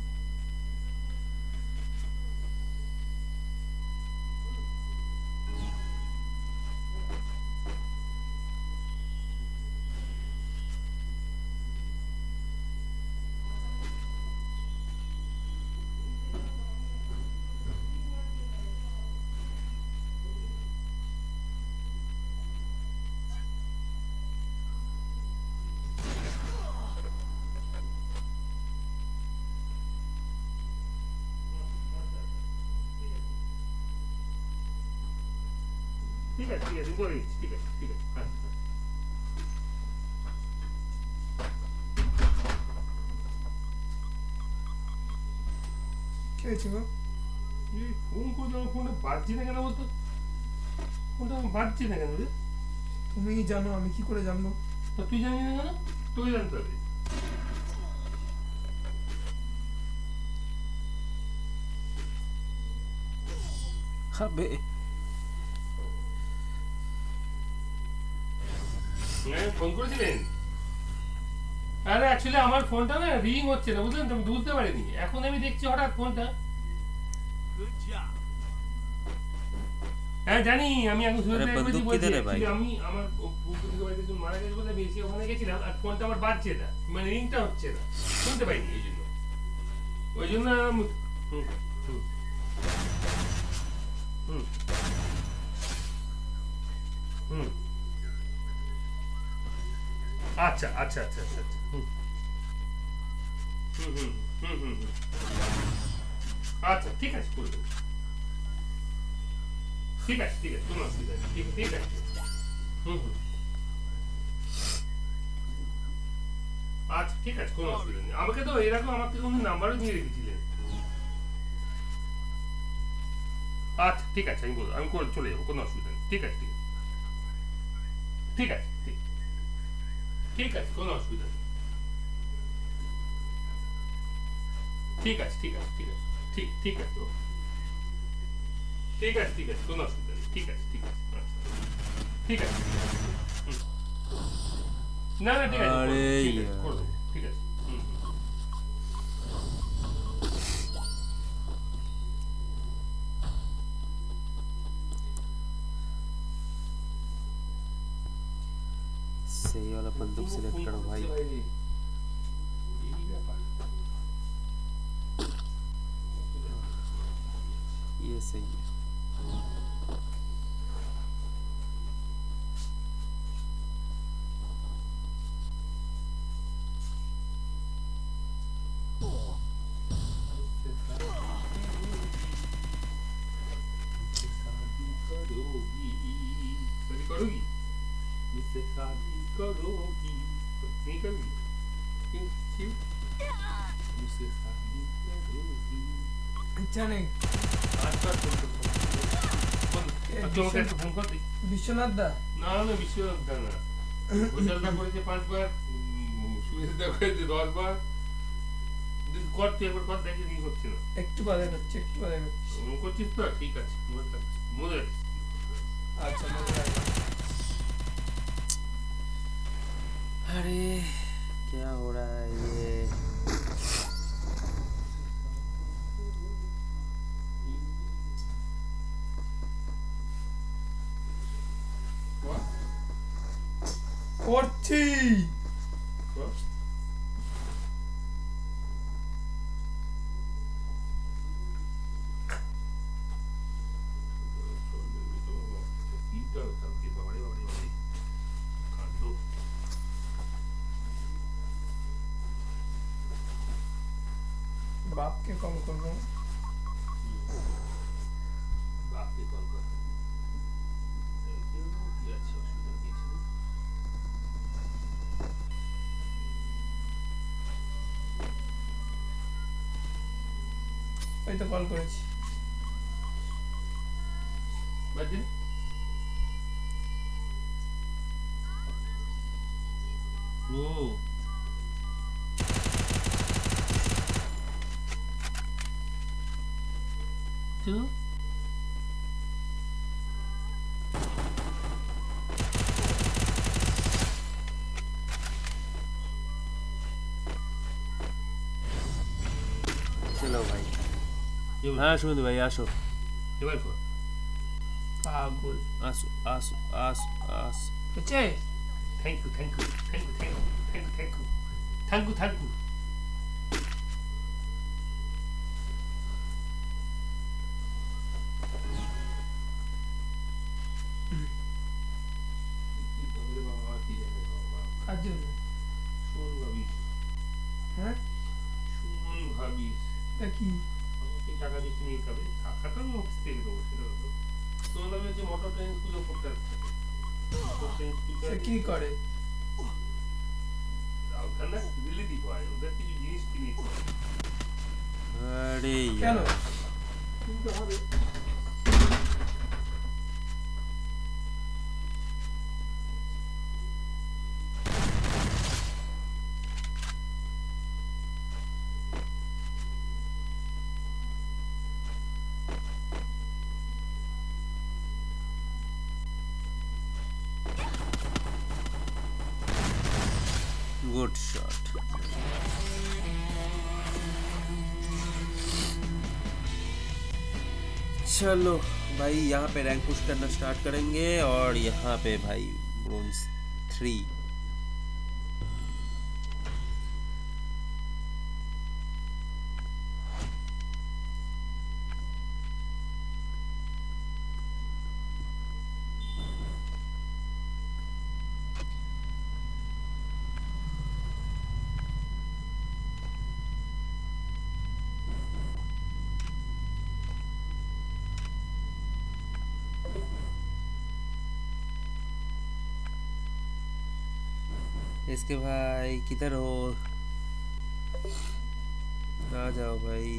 S8: ठीक है तुमको ठीक है हाँ।
S4: কি হয়েছে গো?
S8: এই ফোন করতে আমার ফোনটা বাজছে না কেন বলতো? ফোনটা আমার বাজছে না কেন রে?
S4: তুমি জানো, আমি কি করে জানবো?
S8: তা তুই জানিস না কেন? তোকে জানতে হবে।
S3: अबे
S8: ফোন করেছিলেন? আরে অ্যাকচুয়ালি আমার ফোনটা না রিং হচ্ছে না, বুঝলেন তো, আমি বুঝতে পারিনি। এখন আমি দেখছি হঠাৎ ফোনটা।
S5: Good job.
S8: হ্যাঁ জানি, আমি এখন
S3: আরে বন্দুক কিধর है भाई?
S8: আমি আমার বুকুদিকে বাড়িতে একজন মারা গেছে বলে আমি এসে ওখানে গেছিলাম, আর ফোনটা আমার বাজছে না, মানে রিংটা হচ্ছে না, শুনতে পাইনি। ওই জন্য আচ্ছা আচ্ছা আচ্ছা আচ্ছা আচ্ছা ঠিক আছে করে দেবো। ঠিক আছে কোনো অসুবিধা নেই, ঠিক আছে। আচ্ছা ঠিক আছে কোনো অসুবিধা নেই। আমাকে তো এরকম আমার থেকে কোনো নাম্বারও দিয়ে রেখেছিলেন। আচ্ছা ঠিক আছে, আমি বলবো, আমি চলে যাবো, কোনো অসুবিধা নেই। ঠিক আছে ঠিক আছে ঠিক আছে কোনো অসুবিধা নেই। ঠিক আছে ঠিক আছে ঠিক আছে ঠিক আছে ঠিক আছে কোনো অসুবিধা নেই। ঠিক আছে ঠিক আছে না ঠিক আছে
S3: আরে
S8: করে দেবো, ঠিক আছে।
S3: सही वाला बंदूक सिलेक्ट करो भाई। ये सही है।
S8: करोगी मुझसे शादी करोगी नहीं करोगी क्यों मुझसे शादी करोगी
S4: ইচ্ছা নেই।
S8: आज का তুই আমাকে একটা ফোন কর তুই।
S4: বিশ্বনাথ দা
S8: না না বিশ্বনাথ দা না, ঘোষালদা করেছে 5 বার, সুবিধা করেছে 10 বার। তুই কর, তুই একবার কর, দেখি কি হচ্ছে না।
S4: একটু বাদে করছি, একটু বাদে করছি।
S8: ওরকম করছিস তো, ঠিক আছে, মনে রাখিস।
S4: আচ্ছা মনে রাখলাম।
S3: अरे क्या हो रहा है ये?
S4: করছি।
S8: কর। কিটা কালকে বাবারে বাবারে বাবারে কাণ্ড।
S4: বাপকে কল করবো।
S8: বাপকে কল কর। কি আছে, অসুবিধা কিছু নেই।
S4: ওই তো কল করেছি।
S8: বাদ দিন। ও তো
S3: चलो भाई।
S8: এবার
S3: हाँ सुमित भाई आसो
S8: এবার কর।
S4: পাগল।
S3: आसो आसो आसो आसो।
S4: বুঝছে?
S8: Thank you thank you thank you thank you thank you thank you thank you thank you.
S4: কার জন্য?
S8: শোন ভাবিস,
S4: হ্যাঁ
S8: শোন ভাবিস,
S4: তা কি?
S8: আমাকে টাকা দিতে নিয়ে যাবে, টাকাটা আমি অফিস থেকে দেবো, সেটা হলো তোমার নামে হচ্ছে মোটর ট্রেন স্কুলে করতে আসছে। মোটর ট্রেন
S4: সে
S8: স্কুলে
S4: কি করে?
S8: ওখানে রিলেটিভ হয়, ওদের কিছু জিনিস কিনিস
S3: अरे
S4: কেন?
S3: यार
S8: কিনতে হবে।
S3: Good shot. चलो भाई यहाँ पे रैंक पुश करना स्टार्ट करेंगे और यहाँ पे भाई ब्रोंज 3। इसके भाई किधर हो? आ जाओ भाई।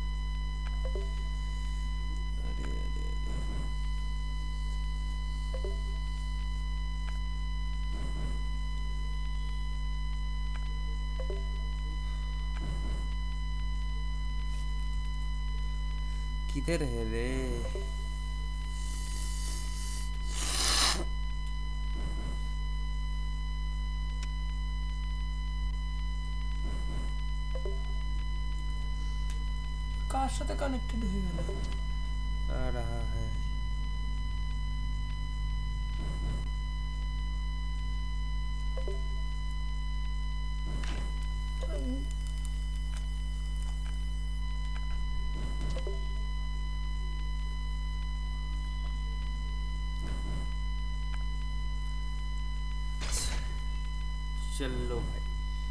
S3: अरे अरे अरे किधर है रे?
S4: কার সাথে কানেক্টেড হয়ে গেল?
S3: आ रहा है। चलो भाई।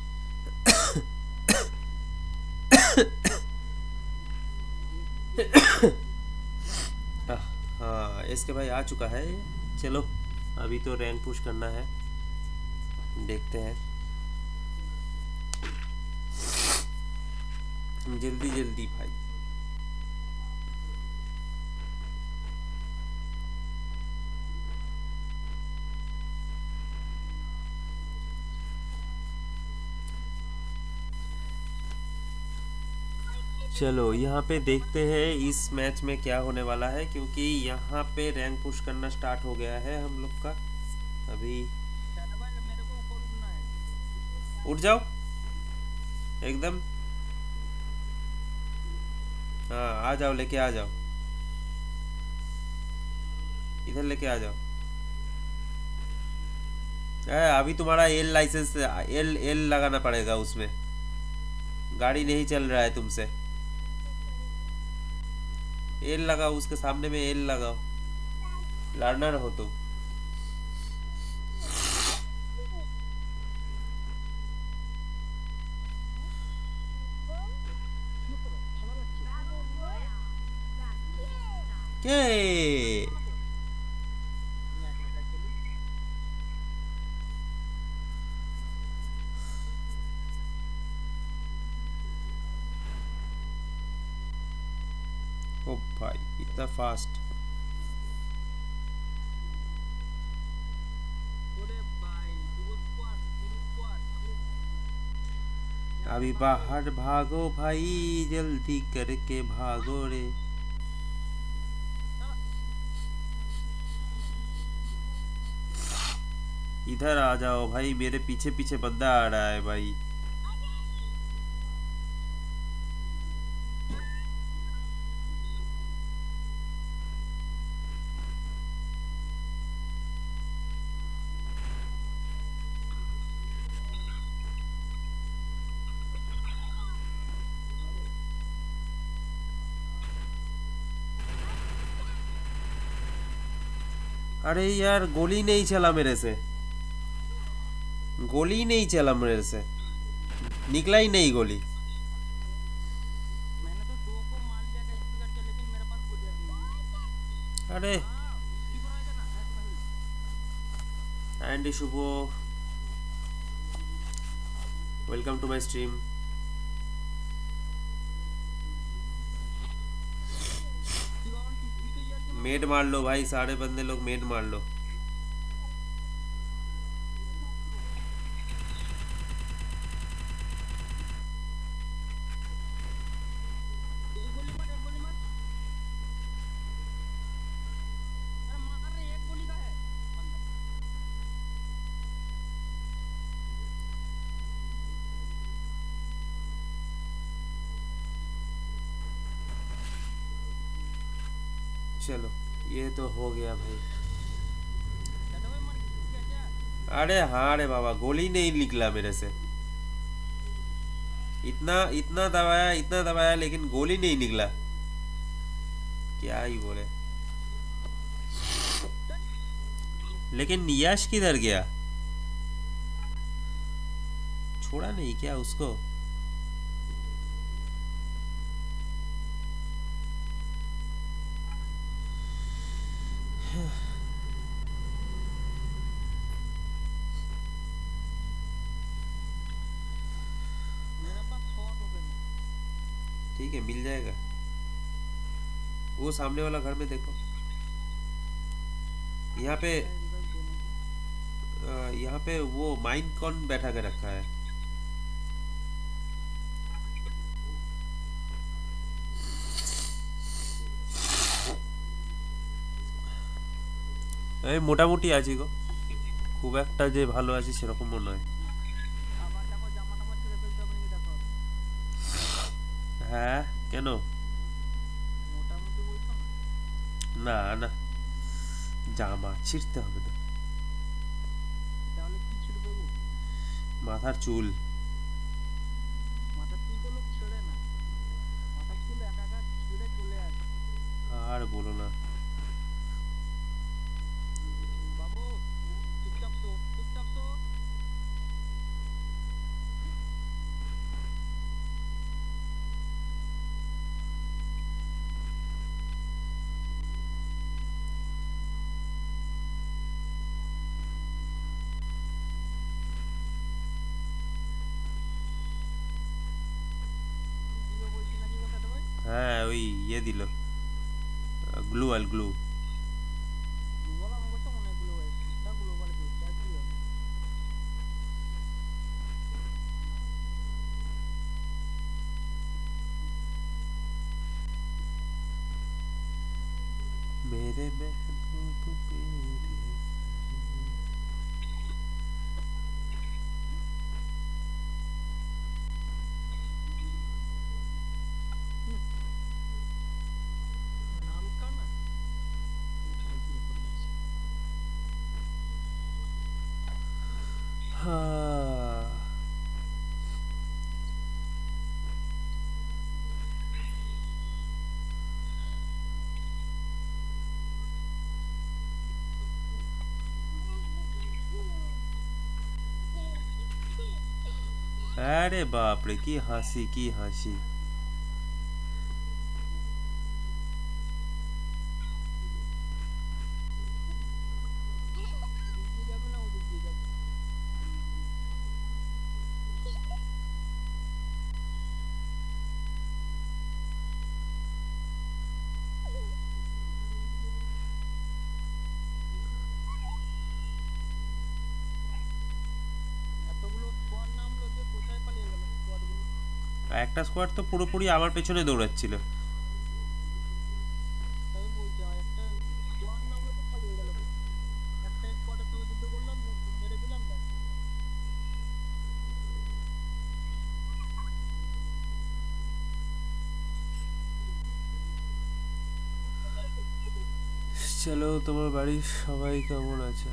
S3: हाँ इसके भाई आ चुका है। चलो अभी तो रैंक पुश करना है, देखते हैं जल्दी जल्दी भाई। चलो यहाँ पे देखते हैं इस मैच में क्या होने वाला है, क्योंकि यहाँ पे रैंक पुश करना स्टार्ट हो गया है हम लोग का। अभी
S6: मेरे को ऊपर उठना है।
S3: उठ जाओ एकदम। हाँ आ जाओ, लेके आ जाओ, इधर लेके आ जाओ। अभी तुम्हारा एल लाइसेंस एल एल लगाना पड़ेगा उसमें, गाड़ी नहीं चल रहा है तुमसे। एल लगाओ, उसके सामने में एल लगाओ, लर्नर हो तुम। के ओ भाई इतना फास्ट। अभी बाहर भागो भाई, जल्दी करके भागो रे। इधर आ जाओ भाई, मेरे पीछे पीछे बंदा आ रहा है भाई। अरे यार गोली नहीं चला मेरे से, गोली नहीं चला मेरे से, निकला ही नहीं गोली।
S6: मैंने तो 2 को मार लिया था स्पीकर से, लेकिन मेरे पास गोलियां नहीं।
S3: अरे
S6: स्पीकर आएगा ना।
S3: Andy Shubho, welcome to my stream. Med मार लो भाई, सारे बंदे लोग मेड मार लो। चलो ये तो हो गया भाई। अरे हाँ रे बाबा, गोली नहीं निकला मेरे से। इतना इतना दबाया लेकिन गोली नहीं निकला। क्या ही बोले। लेकिन यश किधर गया? छोड़ा नहीं क्या उसको? ठीक है, मिल जाएगा। वो सामने वाला घर में देखो, यहाँ पे वो माइन कौन बैठा के रखा है? এই মোটামুটি আছি গো, খুব একটা যে ভালো আছি সেরকমও নয়। হ্যাঁ কেন? না না, জামা ছিঁড়তে হবে না। মাথার চুল। আর বলো না। হ্যাঁ ওই ইয়ে দিল, গ্লুয়াল গ্লু। मेरे महबूब मेरे हाँ अरे बाप रे की हासी की हासी একটা স্কোয়াড তো পুরোপুরি আমার পেছনে দৌড়াচ্ছিল চলো তোমার বাড়ির সবাই কেমন আছে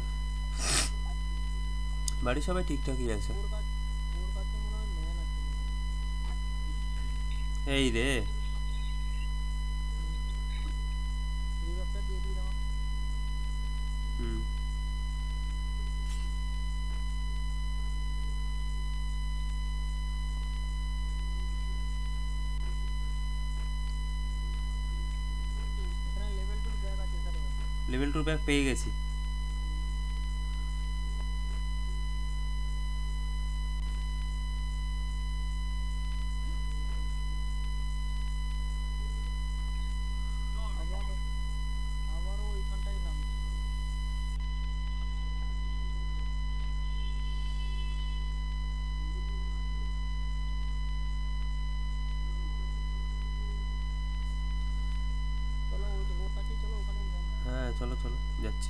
S3: বাড়ির সবাই ঠিকঠাকই আছে এই রে হুম লেভেল 2 ব্যাগ পেয়ে গেছি হ্যাঁ চলো চলো যাচ্ছি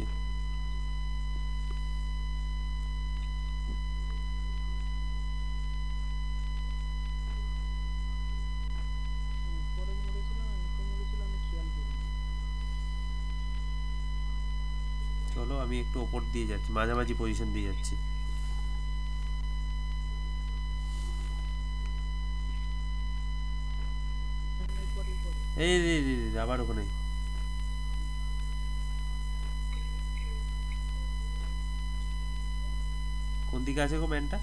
S3: চলো আমি একটু ওপর দিয়ে যাচ্ছি মাঝামাঝি পজিশন দিয়ে যাচ্ছি এই রে রে রে, আবার ওখানে কোন দিকে আছে গো ম্যানটা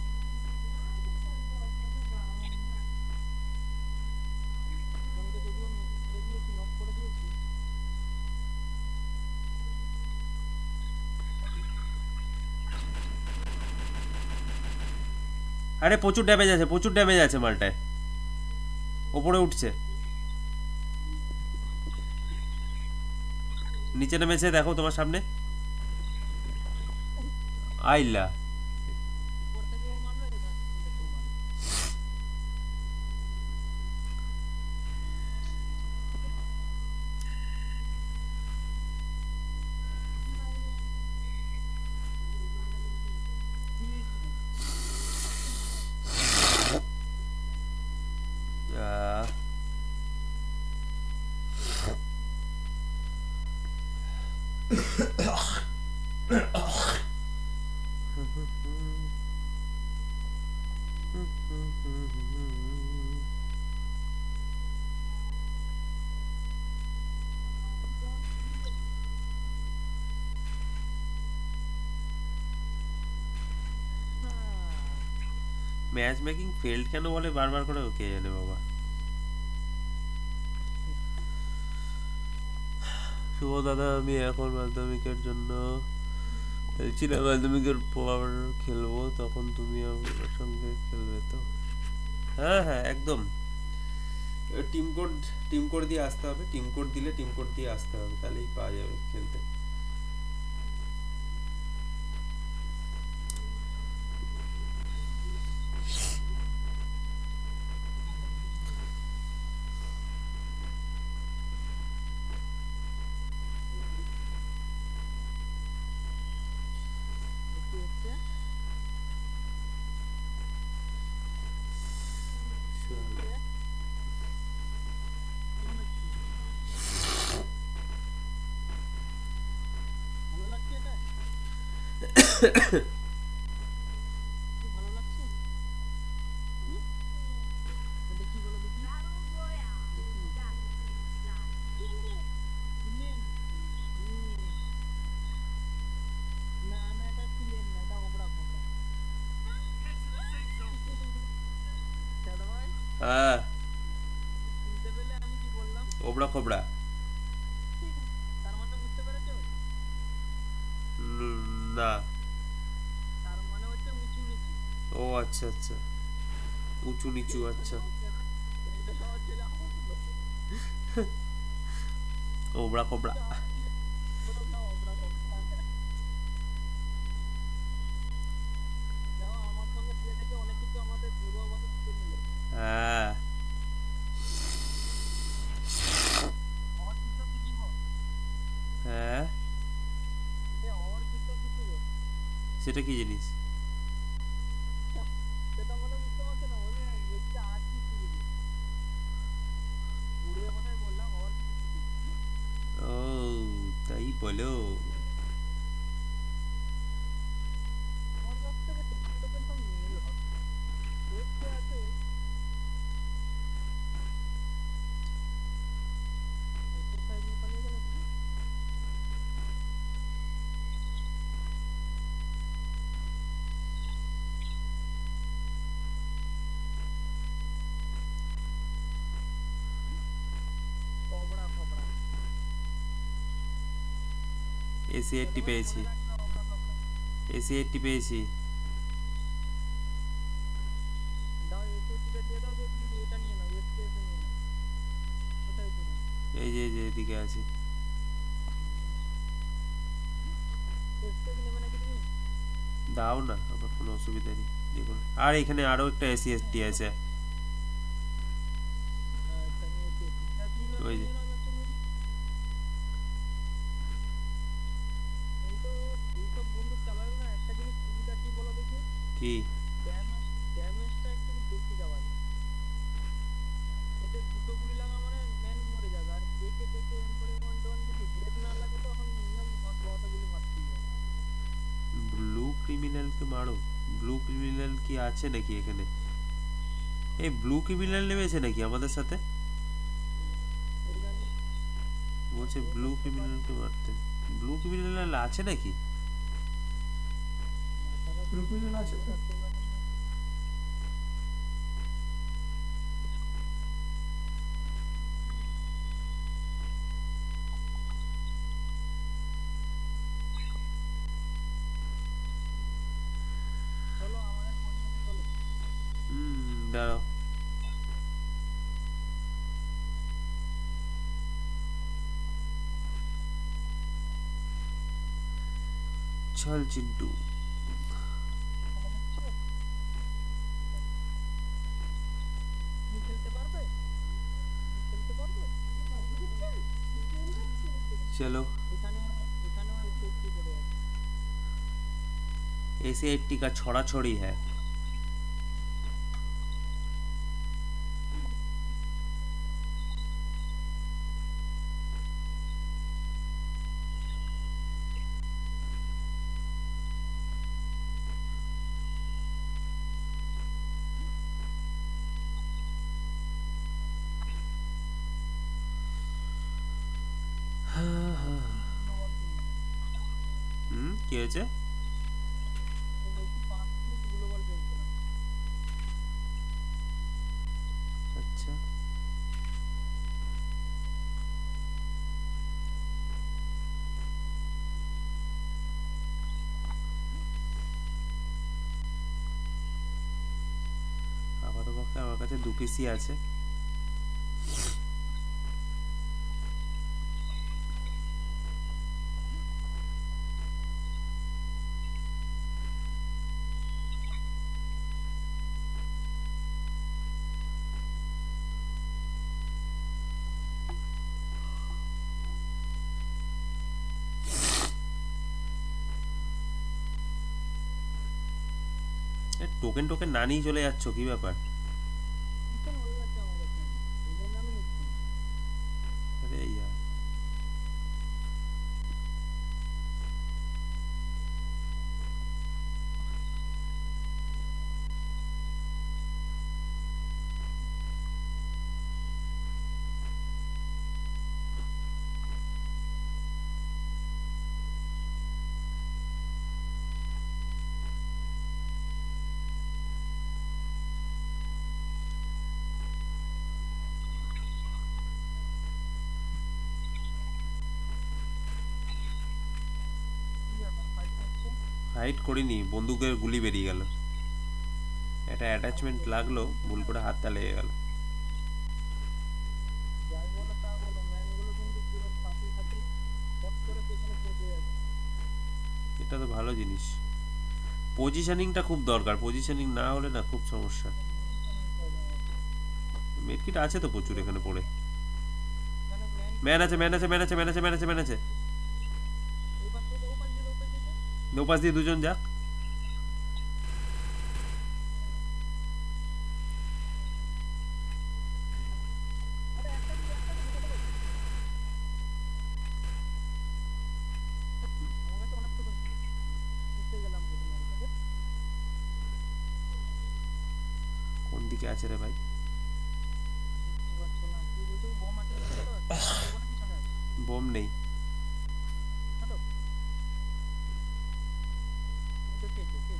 S3: আরে প্রচুর ড্যামেজ আছে মালটায় ওপরে উঠছে নিচে নেমেছে দেখো তোমার সামনে আইলা ম্যাচ মেকিং ফেল্ড কেন বলে বারবার করে ওকে জানে বাবা শুভ দাদা আমি এখন মাধ্যমিকের জন্য খেলছিলাম মাধ্যমিকের পর খেলবো তখন তুমি আমার সঙ্গে খেলবে তো হ্যাঁ হ্যাঁ একদম টিম কোড দিয়ে আসতে হবে টিম কোড দিলে টিম কোড দিয়ে আসতে হবে তাহলেই পাওয়া যাবে খেলতে
S6: ভালো লাগছে এটা কি বলো দেখি না না এটা ফিলেন না এটা ওবড়া ফোবড়া দাদা ভাই
S3: হ্যাঁ
S6: শুনতে পেলে আমি কি বললাম
S3: ওবড়া খোবড়া।
S6: তার মানে বুঝতে পেরেছো
S3: না।
S6: তার মানে হচ্ছে উঁচু নিচু
S3: ও আচ্ছা আচ্ছা, উঁচু নিচু, আচ্ছা।
S6: এটা সহজ ছিল আমার জন্য।
S3: ওবড়া খোবড়া।
S6: বলো না ওবড়া ফোবড়া যাও আমার সঙ্গে দিয়ে থেকে অনেক কিছু আমাদের পূর্ববর্তী শিখে নিলে
S3: হ্যাঁ
S6: और कितो শিখিব
S3: হ্যাঁ,
S6: এ और কিতো শিখিব
S3: সেটা কি জিনিস?
S6: সেটা মনে বুঝতে পারছো না বলে বলছি আর কি শিখিব উড়িয়া ভাষায় বললাম और কিছু শিখিব
S3: ও তাই বলো।
S6: আমার কাছ থেকে দুটো কিন্তু মিল হবে দেখতে আছে এক্সারসাইজ নিয়ে পালিয়ে গেল কবড়া কবড়া
S3: এসি 80 পেয়েছি, এসি 80 পেয়েছি।
S6: দাও এসে টিকে দিয়ে দাও দেখি এটা নিয়ে নাও এসকেএস নিয়ে নাও কোথায় তুমি
S3: এই যে এদিকে আছি।
S6: এসকেএস নেবে নাকি তুমি
S3: দাও না, আমার কোনো অসুবিধা নেই, দেখুন। আর এখানে আরো একটা এসি 80 আছে,
S6: আচ্ছা নিয়ে এসেছি তুমি
S3: ওই যে।
S6: নিয়ে নাও তুমি এই তো এইসব বন্দুক চালালে না একটা জিনিস সুবিধা কি বলো দেখি
S3: কি?
S6: ড্যামেজটা একটু বেশি যাওয়া যায় এতে দুটো গুলি লাগা মানে ম্যান মরে যাবে আর দেখে দেখে M41 যদি ব্রেক না লাগে তো এখন মিনিমাম 10-12টা গুলি মারতেই হবে
S3: ব্লু ক্রিমিনালকে মারো? ব্লু ক্রিমিনাল কি আছে নাকি এখানে? এই ব্লু ক্রিমিনাল নেমেছে নাকি আমাদের সাথে?
S6: এই জানি
S3: বলছে ব্লু ক্রিমিনালকে মারতে। ব্লু ক্রিমিনাল আছে নাকি?
S4: রুপিন আছে তো?
S6: চলো আমাদের পরিবারে চলো
S3: দাঁড়াও। চল চিন্টু।
S6: তুমি খেলতে পারবে খেলতে পারবে
S3: চলো।
S6: এখানে এখানেও এসে পড়ে আছে
S3: एसी 80 का छोड़ा छोड़ी है। কি হয়েছে?
S6: গ্লোবাল বেলছে না
S3: আচ্ছা আপাতপক্ষে আমার কাছে 2 পিসি আছে। টোকেন টোকেন না নিয়ে চলে যাচ্ছ, কি ব্যাপার?
S6: ভীষণ ভালো লাগছে আমার কাছে এই জন্য আমি নিচ্ছি
S3: আরে ইয়ার, হাইট করিনি, বন্দুকের গুলি বেরিয়ে গেল। একটা অ্যাটাচমেন্ট লাগলো, ভুল করে হাতটা লেগে গেল।
S6: যাই বলো তা বলো, ম্যানগুলো কিন্তু পুরো সাথে সাথে হট করে পেছনে পড়ে যাচ্ছে।
S3: এটা তো ভালো জিনিস। পজিশনিংটা খুব দরকার, পজিশনিং না হলে না খুব সমস্যা। মেডকিট আছে তো প্রচুর এখানে পড়ে।
S6: মানে
S3: ম্যান আছে, ম্যান আছে, ম্যান আছে, ম্যান আছে, ম্যান আছে, ম্যান আছে।
S6: এই পাশ থেকে ও পাশ দিয়ে
S3: দু পাশ দিয়ে দুজন যাক।
S6: আমার কাছে অনেক ছোট জিতে গেলাম প্রথমে আমি।
S3: কোন দিকে আছে রে ভাই?
S6: বুঝতে পারছো না কি বলছো? বোম আছে বুঝতে পারছো? ওখানে পিছনে আছে।
S3: বোম নেই।
S6: হ্যালো, কে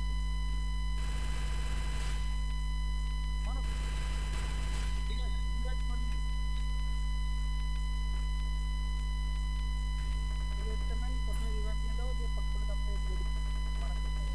S6: মানো ঠিক আছে, ইনভাইট করে দিই। রিভাইভটা ম্যান প্রথমে রিভাইভ নিয়ে দাও, দিয়ে ফট করে তারপরে বডি মারার চেষ্টা করো।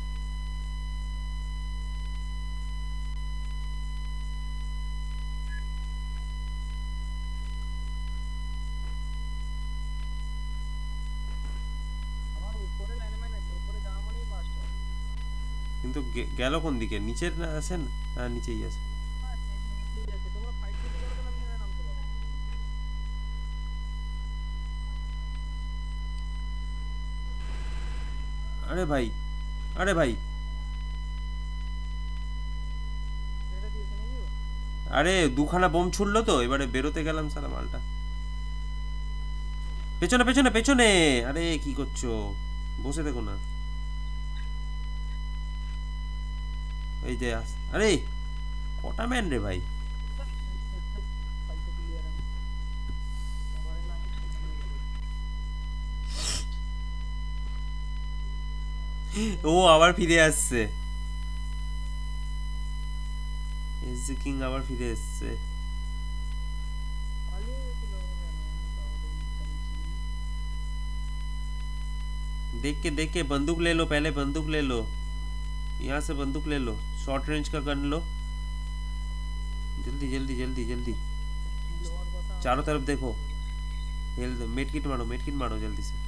S6: আমার উপরে লাইনে ম্যান আছে, উপরে যাওয়া মানেই বাস্ট হয়।
S3: কিন্তু গেল কোন দিকে? নিচের না আছেন? হ্যাঁ নিচেই আছে।
S6: ঠিক আছে, তোমরা ফাইট যদি করো তাহলে আমি এখানে নামতে পারবো।
S3: আরে ভাই, আরে ভাই,
S6: এটা দিয়েছে নাকি ও?
S3: আরে দুখানা বোম ছুড়লো তো, এবারে বেরোতে গেলাম সালা মালটা। পেছনে পেছনে পেছনে! আরে কি করছো? বসে দেখো না। এই যে আরে কটা ম্যান রে ভাই?
S6: ফাইটে ক্লিয়ার আমি সবাই না
S3: ও আবার ফিরে আসছে। এসজি কিং আবার ফিরে এসছে।
S6: পালিয়ে গেছিল তাহলে
S3: देख के बंदूक ले लो, पहले बंदूक ले लो, यहाँ से बंदूक ले लो, शॉर्ट रेंज का गन लो, जल्दी जल्दी जल्दी जल्दी।
S6: लोअर কথা
S3: चारों तरफ देखो, हेल्थ मेड किट मारो जल्दी से।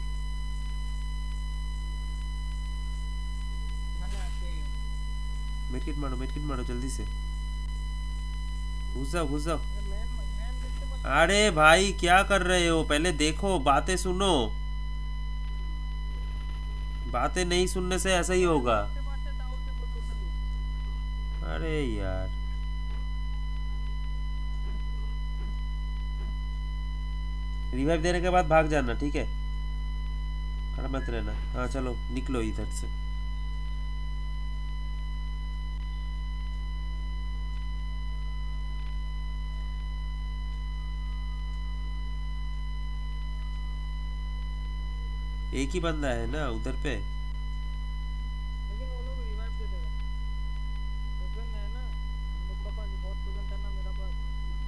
S6: এখানে আছে।
S3: मेड किट मारो जल्दी से। घुस जाओ।
S6: ম্যান দেখতে পাচ্ছ?
S3: अरे भाई क्या कर रहे हो? पहले देखो, बातें सुनो। बातें नहीं सुनने से ऐसा ही होगा।
S6: দেখতে পাচ্ছে তাও সে বলতে পারে।
S3: अरे यार, रिवाइव देने के बाद भाग जाना, ठीक है? खड़ा मत रहना। हाँ चलो निकलो इधर से। एक ही बंदा है ना उधर पे?
S6: लेकिन वो लोग रिवाइव दे देगा। टोकन है ना, हम लोग का पास बहुत टोकन था ना मेरा पास।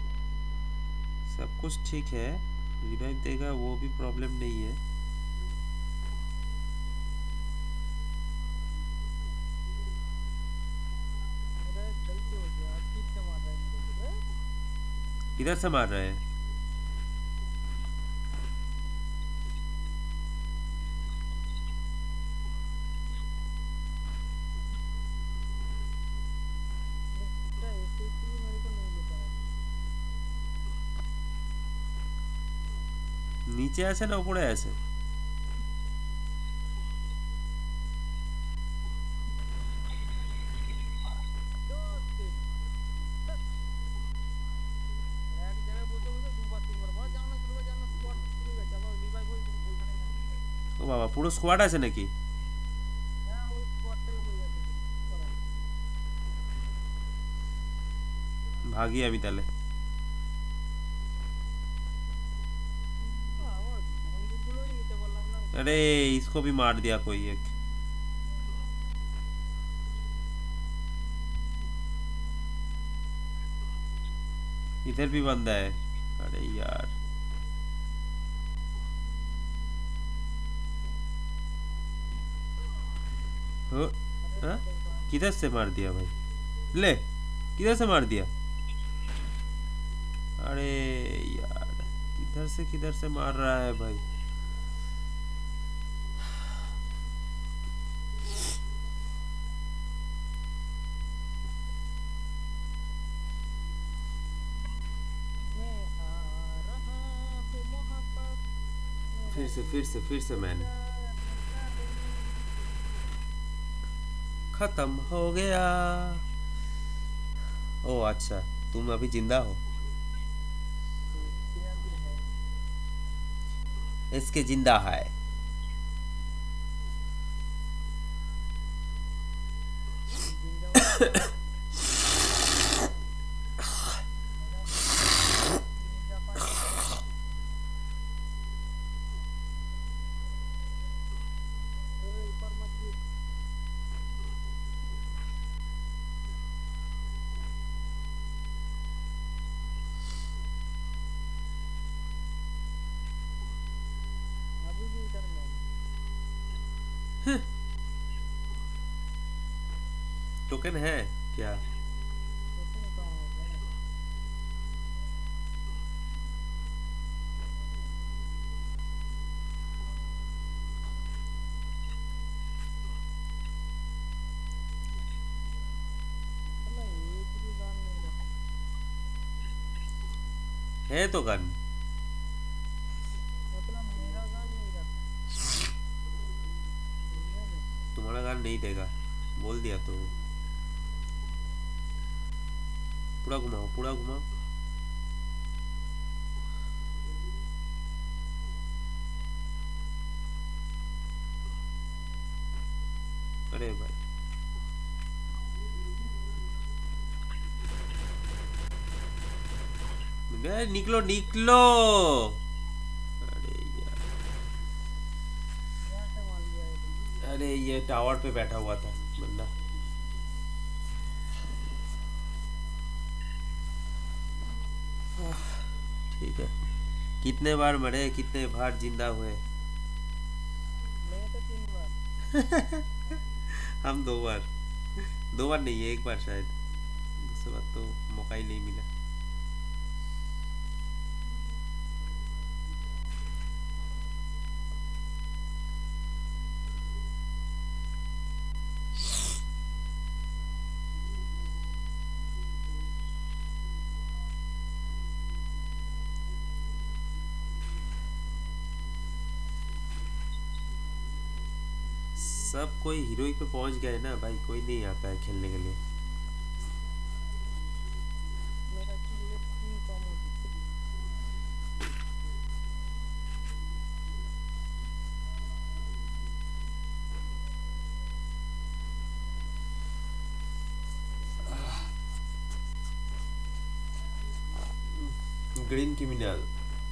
S3: सब कुछ ठीक है, रिवाइव देगा वो भी प्रॉब्लम नहीं है।
S6: मेरा गलती हो गया, ठीक से मार रहा है मेरे को।
S3: किधर से मार रहे हैं?
S6: এটা এসএসসি मेरे को नहीं लेता है।
S3: নিচে আছে না উপরে আছে?
S6: এক জায়গায় বসে বসে দুবার তিনবার বল, যাও না শুরু করে, যাও না স্কোয়াড শুরু হয়ে গেছে, আবার রিভাইভ হয়ে ওইখানে না।
S3: ও বাবা, পুরো স্কোয়াড আছে নাকি?
S6: হ্যাঁ ওই স্কোয়াডটাই হয়ে গেছে করা।
S3: ভাগি আমি তাহলে।
S6: আমার বন্দুকগুলোই নিতে পারলাম না।
S3: अरे इसको भी मार दिया कोई एक। इधर भी बंदा है। अरे यार, हो हाँ? किधर से मार दिया भाई? ले, किधर से मार दिया? अरे यार, किधर से मार रहा है भाई?
S6: मैं आ रहा हूँ मोहब्बत
S3: फिर से मैंने खत्म हो गया। ओ अच्छा, तुम अभी जिंदा हो? इसके जिंदा है।
S6: अभी भी इधर में
S3: टोकन है क्या?
S6: सोचने कहाँ हो गया चलो एक भी गान नहीं रहा
S3: है तो गन।
S6: मतलब मेरा गान नहीं रखा दुनिया में
S3: तुम्हारा गन नहीं देगा, बोल दिया तो। पूरा घुमाओ, पूरा घुमाओ। अरे भाई, निकलो निकलो। अरे यार,
S6: यहाँ से मान लिया है
S3: अरे ये टावर पे बैठा हुआ था बंदा। ठीक है, कितने बार मरे, कितने बार जिंदा हुए?
S6: मैं तो 3 बार
S3: हम 2 बार। 2 बार नहीं है, 1 बार शायद। दूसरे बार तो मौका ही नहीं मिला। सब कोई हीरोइक पे पहुंच गया है ना भाई, कोई नहीं आता है खेलने के लिए।
S6: मेरा किले 3 कम हो गई
S3: ग्रीन क्रिमिनल।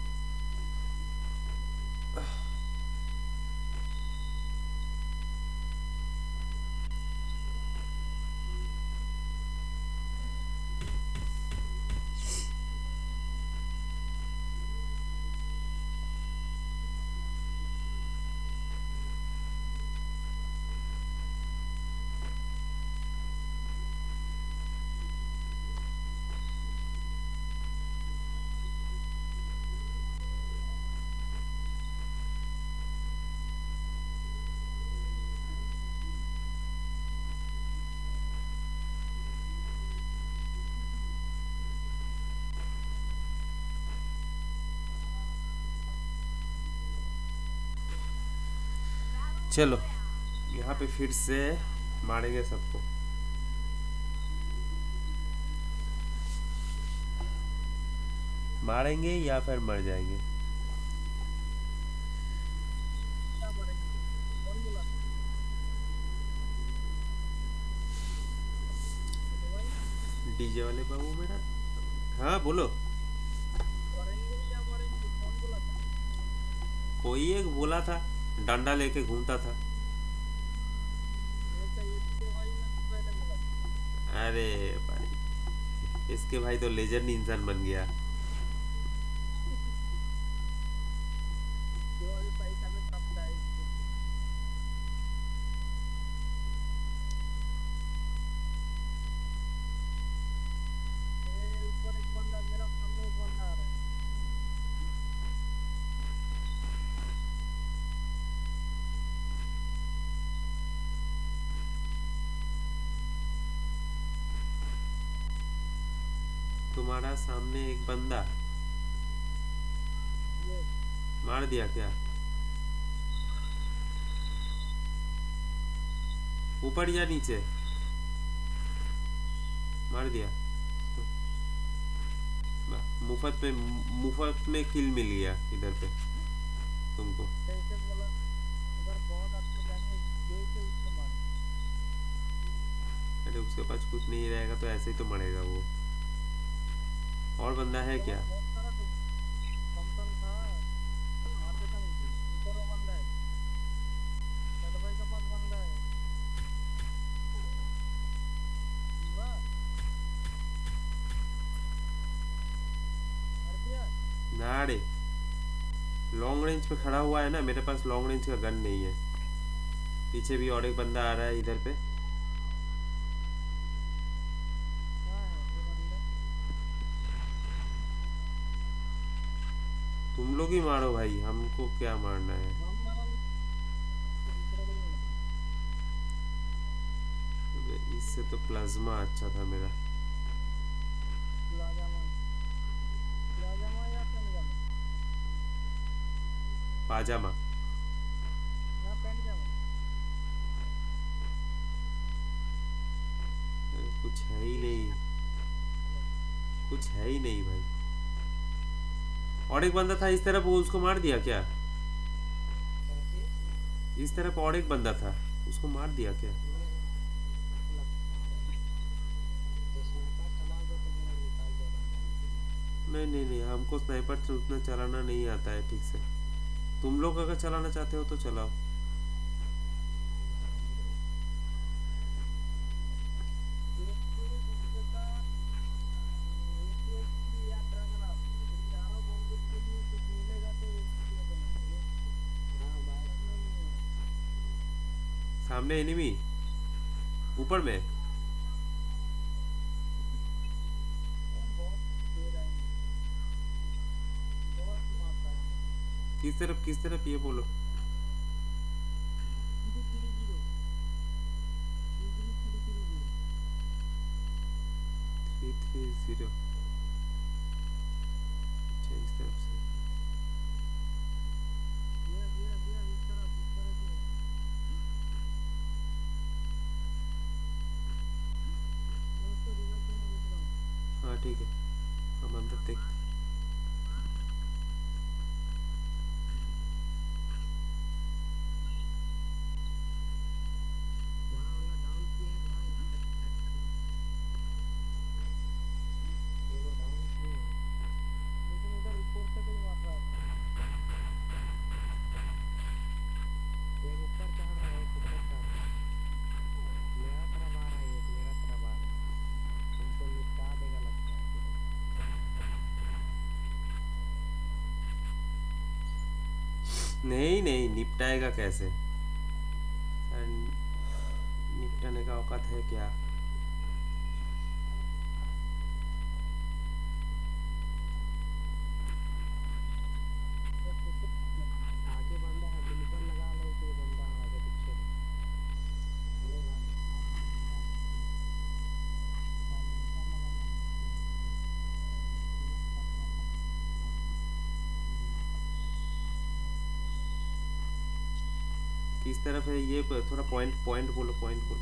S3: चलो, यहाँ पे फिर से मारेंगे सबको। मारेंगे या फिर मर जाएंगे।
S6: क्या बढ़ेंगे कौन बोला बोले भाई
S3: डीजे वाले बाबू मेरा। हाँ बोलो।
S6: करेंगे या मरेंगे कौन बोला था
S3: कोई एक बोला था, डंडा लेके घूमता था।
S6: ये तो इसके भाई ने पहले बोला था
S3: अरे भाई, इसके भाई तो लेजेंड इंसान बन गया।
S6: जो अभी पैसा में छपता है इसको
S3: तुम्हारा सामने एक बंदा
S6: ये
S3: मार दिया क्या? ऊपर या नीचे? मार दिया। मुफ्त में किल मिल गया इधर पे तुमको।
S6: कैसे बोला अगर बहुत आपको डैमेज दे के उसको मार
S3: अरे उसके पास कुछ नहीं रहेगा तो ऐसे ही तो मरेगा वो। और बंदा है क्या?
S6: बहुत सारा तो थॉमसन था मार देता नहीं थी ऊपर वो बंदा है शैडो भाई के पास बंदा है वाह मार दिया
S3: ना रे, लॉन्ग रेंज पे खड़ा हुआ है ना, मेरे पास लॉन्ग रेंज का गन नहीं है। पीछे भी और एक बंदा आ रहा है इधर पे।
S6: कहाँ है वो बंदा
S3: तुम लोग ही मारो भाई, हमको क्या मारना है?
S6: हम मारा दूसरा कोई नहीं
S3: अबे, इससे तो प्लाज्मा अच्छा था मेरा।
S6: प्लाजामा या पेंजामा
S3: पाजामा।
S6: ना पेंजामा
S3: अरे कुछ है ही नहीं, कुछ है ही नहीं भाई। और एक बंदा था इस तरफ, वो उसको मार दिया क्या? इस तरफ और एक बंदा था, उसको मार दिया क्या? नहीं नहीं नहीं, हमको स्नाइपर से उतना चलाना नहीं आता है ठीक से। तुम लोग अगर चलाना चाहते हो तो चलाओ। सामने एनिमी ऊपर में। किस तरफ ये बोलो। 330। अच्छा इस तरफ से। हाँ ठीक है, हम अंदर देखते।
S6: लेकिन इधर ऊपर से कोई मार रहा है
S7: एक ऊपर चढ़ रहा है, एक ऊपर चढ़ रहा है। मेरा तरफ आ रहा है, एक मेरा तरफ आ रहा है। तुमको निपटा देगा लगता है पूरा।
S3: नहीं नहीं, निपटाएगा कैसे? सर, निपटाने का औकात है क्या?
S7: आगे बंदा है, बिल्कुल लगा लो कि बंदा आगे पीछे है।
S3: किस तरफ है ये? थोड़ा पॉइंट पॉइंट बोलो, पॉइंट बोलो।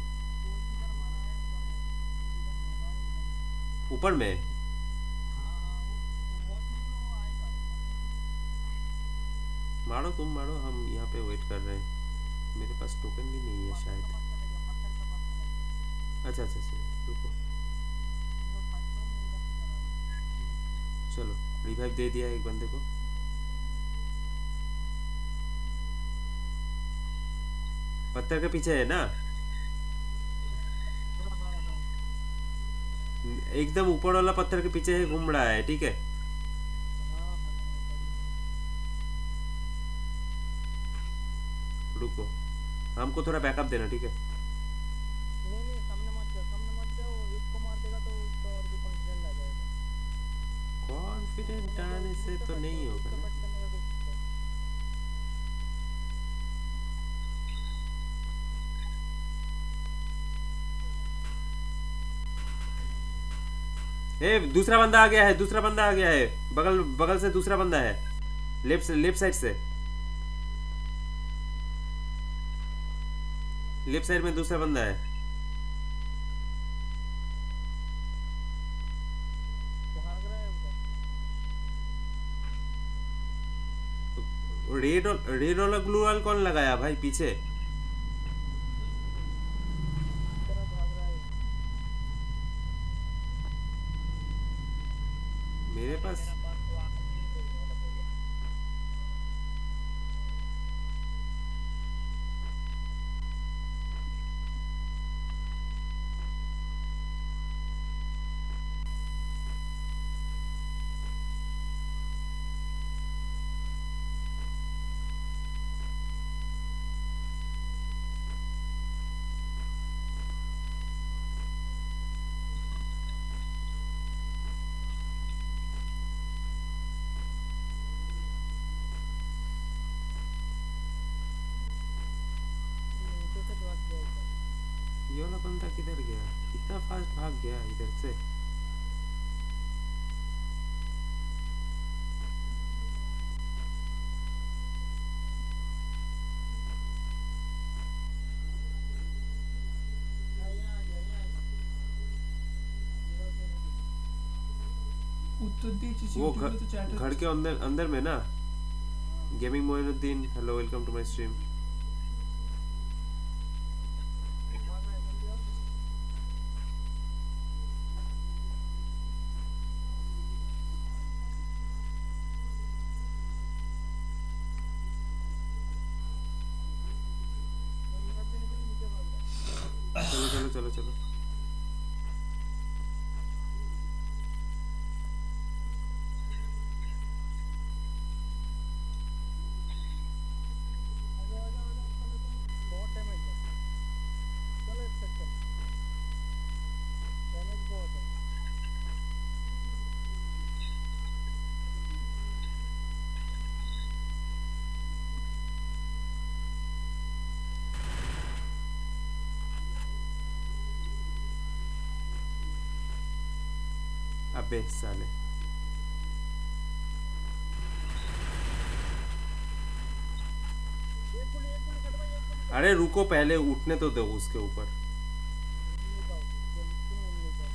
S3: ऊपर में। मारो, तुम मारो, हम यहाँ पे वेट कर रहे हैं। मेरे पास टोकन भी नहीं है शायद। अच्छा अच्छा अच्छा, रुको। चलो, रिवाइव दे दिया एक बंदे को। पत्थर के पीछे है ना? एकदम ऊपर वाला पत्थर के पीछे है, घूम रहा है, ठीक है। रुको, हमको थोड़ा बैकअप देना, ठीक है।
S6: नहीं नहीं सामने मत जाओ एक को मार देगा तो उसका और भी कॉन्फिडेंट आ जाएगा
S3: कॉन्फिडेंट आने से तो नहीं होगा ना।
S6: कट करने का कोशिश कर
S3: ए दूसरा बंदा आ गया है, दूसरा बंदा आ गया है, बगल बगल से दूसरा बंदा है, लेफ्ट साइड से, लेफ्ट साइड में दूसरा बंदा है।
S6: भाग रहा है उधर।
S3: रेड वाला ग्लू वाल कौन लगाया भाई पीछे?
S6: इस तरह भाग रहा है।
S3: मेरे पास
S6: नीचे से भाग गया इधर।
S3: ये वाला बंदा किधर गया? इतना फास्ट भाग गया इधर से।
S4: উত্তর দিয়েছিস
S3: वो
S4: ইউটিউবে তো চ্যাট
S3: घर के अंदर अंदर में ना। Gaming Moinuddin, hello welcome to my stream. चलो चलो चलो चलो।
S6: बहुत डैमेज है। चलो इससे चल। डैमेज बहुत है।
S3: अबे साले।
S6: एक गोली कट भाई, एक गोली
S3: अरे रुको, पहले उठने तो दो उसके ऊपर।
S6: निकाल। तुम निकाल।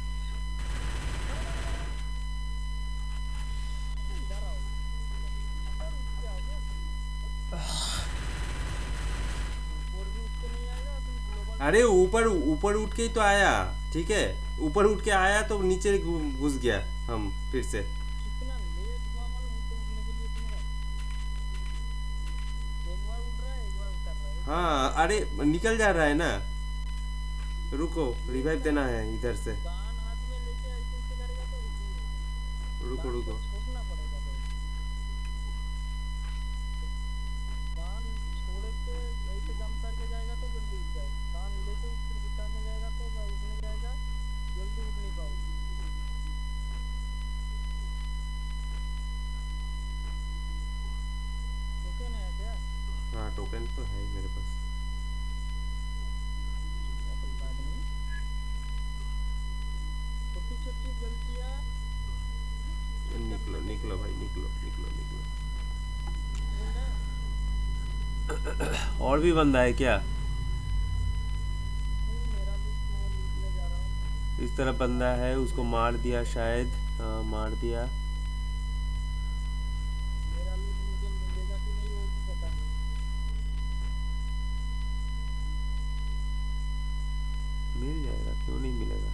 S6: इधर आओ। इधर उठ के आओ क्या? ऊपर भी उठ के नहीं आएगा तुम ग्लोबल।
S3: अरे ऊपर ऊपर उठ के ही तो आया, ठीक है, ऊपर उठ के आया तो नीचे घुस गया हम फिर से।
S6: कितना लेट हुआ मालूम ऊपर उठने के लिए तुम्हारा। एक बार उठ रहा है, एक बार उतर रहा है।
S3: हाँ अरे निकल जा रहा है ना, रुको रिवाइव देना है इधर से।
S6: कान हाथ में लेके ऐसे ऐसे करेगा तो
S3: रुको रुको,
S6: ठोकना पड़ेगा तो। कान छोड़ के ऐसे जंप करके जाएगा तो जल्दी उठ जाएगा। कान लेके उतारने जाएगा तो उठने जाएगा, जल्दी उठ नहीं पाओगे। टोकन है क्या?
S3: हाँ टोकन तो है मेरे पास।
S6: कोई बात नहीं। छोटी छोटी गलतियाँ
S3: निकलो निकलो भाई, निकलो निकलो निकलो। और भी बंदा है क्या?
S6: मेरा भी निकले जा रहा हूँ।
S3: इस तरफ बंदा है, उसको मार दिया शायद। हाँ मार दिया।
S6: मेरा लूट मुझे मिलेगा कि नहीं वो भी पता नहीं।
S3: मिल जाएगा, क्यों नहीं मिलेगा।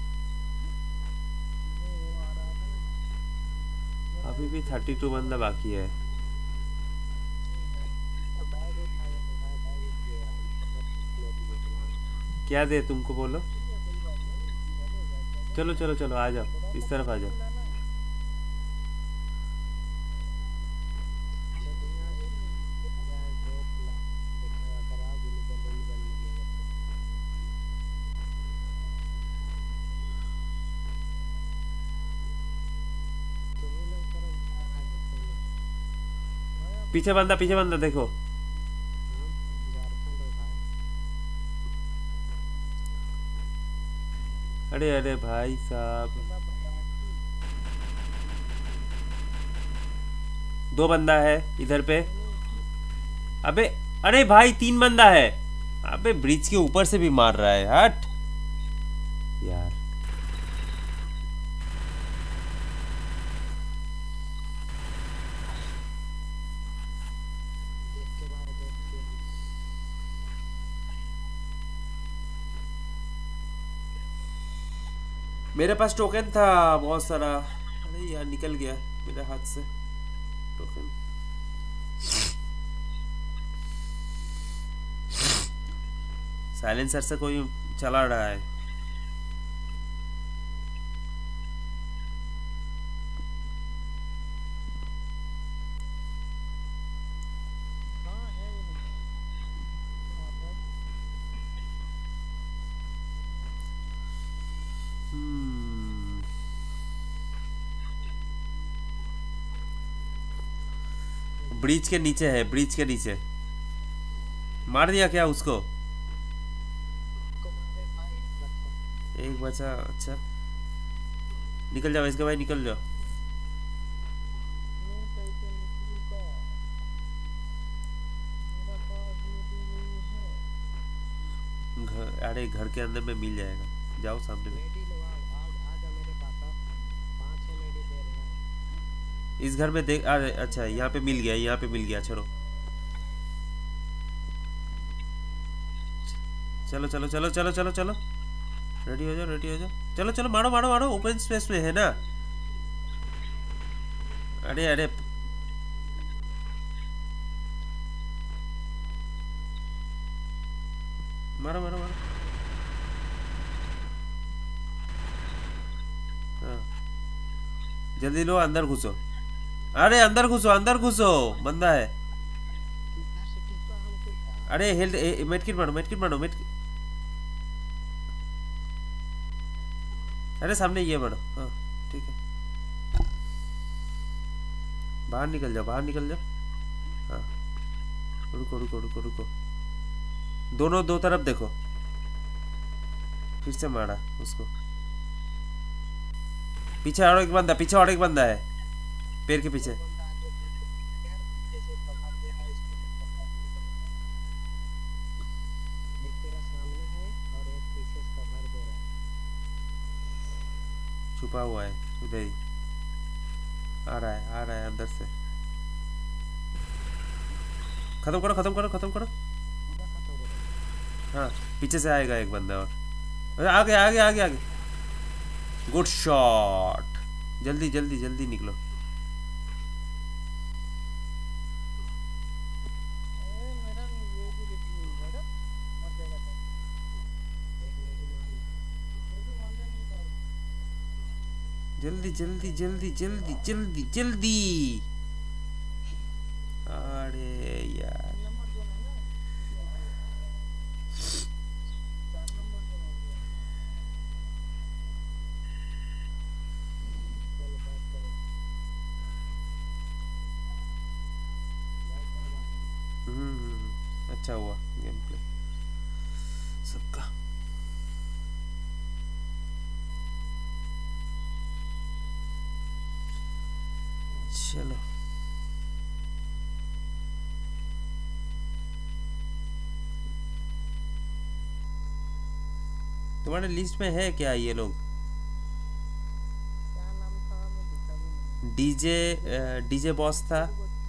S6: नहीं वो आ रहा था ना।
S3: अभी भी 32 बंदा बाकी है।
S7: बैग उठाया तो भाई बैग उठ गया।
S3: क्या दे तुमको, बोलो। चलो चलो चलो आ जाओ, इस तरफ आ जाओ। पीछे बंदा देखो। अरे अरे भाई साहब, 2 बंदा है इधर पे। अबे अरे भाई 3 बंदा है। अबे ब्रिज के ऊपर से भी मार रहा है, हट यार।
S7: देख के भाई देख के।
S3: मेरे पास टोकन था बहुत सारा। अरे यार निकल गया मेरे हाथ से टोकन। साइलेंसर से कोई चला रहा है।
S6: हाँ है ये नहीं
S3: हम्म, ब्रिज के नीचे है, ब्रिज के नीचे। मार दिया क्या उसको?
S7: को मारे भाई बच्चा।
S3: एक बचा, अच्छा निकल जाओ इसके भाई, निकल जाओ।
S6: मैं कैसे निकलूंगा? मेरा पास मेडी नहीं है।
S3: घर, अरे घर के अंदर में मिल जाएगा, जाओ सामने में।
S7: मेडी लो आ जा मेरे पास अब। 5-6 मेडी दे रहे हैं।
S3: इस घर में देख, अरे अच्छा यहाँ पे मिल गया, यहाँ पे मिल गया। चलो चलो चलो चलो चलो चलो चलो, रेडी हो जाओ, रेडी हो जाओ। चलो चलो मारो मारो मारो, ओपन स्पेस में है ना। अरे अरे मारो मारो मारो। हाँ जल्दी लो, अंदर घुसो। अरे अंदर घुसो, अंदर घुसो, बंदा है।
S7: किधर से टिपा हमको यार।
S3: अरे हेल्थ मेडकिट मारो, मेडकिट मारो, मेडकिट। अरे सामने ये मारो। हाँ ठीक है, बाहर निकल जाओ, बाहर निकल जाओ। हाँ रुको रुको रुको रुको, दोनों दो तरफ देखो। फिर से मारा उसको। पीछे और एक बंदा, पीछे और एक बंदा है, पेड़ के पीछे।
S7: बंदा आगे यार पीछे से कवर दे रहा है इसको। एक तेरा सामने है और एक पीछे से कवर दे रहा है।
S3: छुपा हुआ है उधर ही, आ रहा है, आ रहा है अंदर से। खत्म करो खत्म करो खत्म करो।
S7: पूरा खत्म हो रहा है।
S3: हाँ पीछे से आएगा एक बंदा और। अरे आगे आगे आगे आगे, गुड शॉट। जल्दी जल्दी जल्दी निकलो।
S6: मेरा ये भी रिव्यू है मर जाएगा तो।
S7: एक मेडी मार ली।
S6: ये भी मारने नहीं पाऊंगा।
S3: जल्दी जल्दी जल्दी जल्दी जल्दी जल्दी। अरे यार
S6: नंबर जोन है ना, 4 नंबर जोन हो गया। चलो बात करो।
S3: अच्छा हुआ गेम प्ले सबका। चलो तुम्हारे लिस्ट में है क्या ये लोग?
S6: क्या नाम था मैं देखा भी नहीं।
S3: डीजे बॉस था।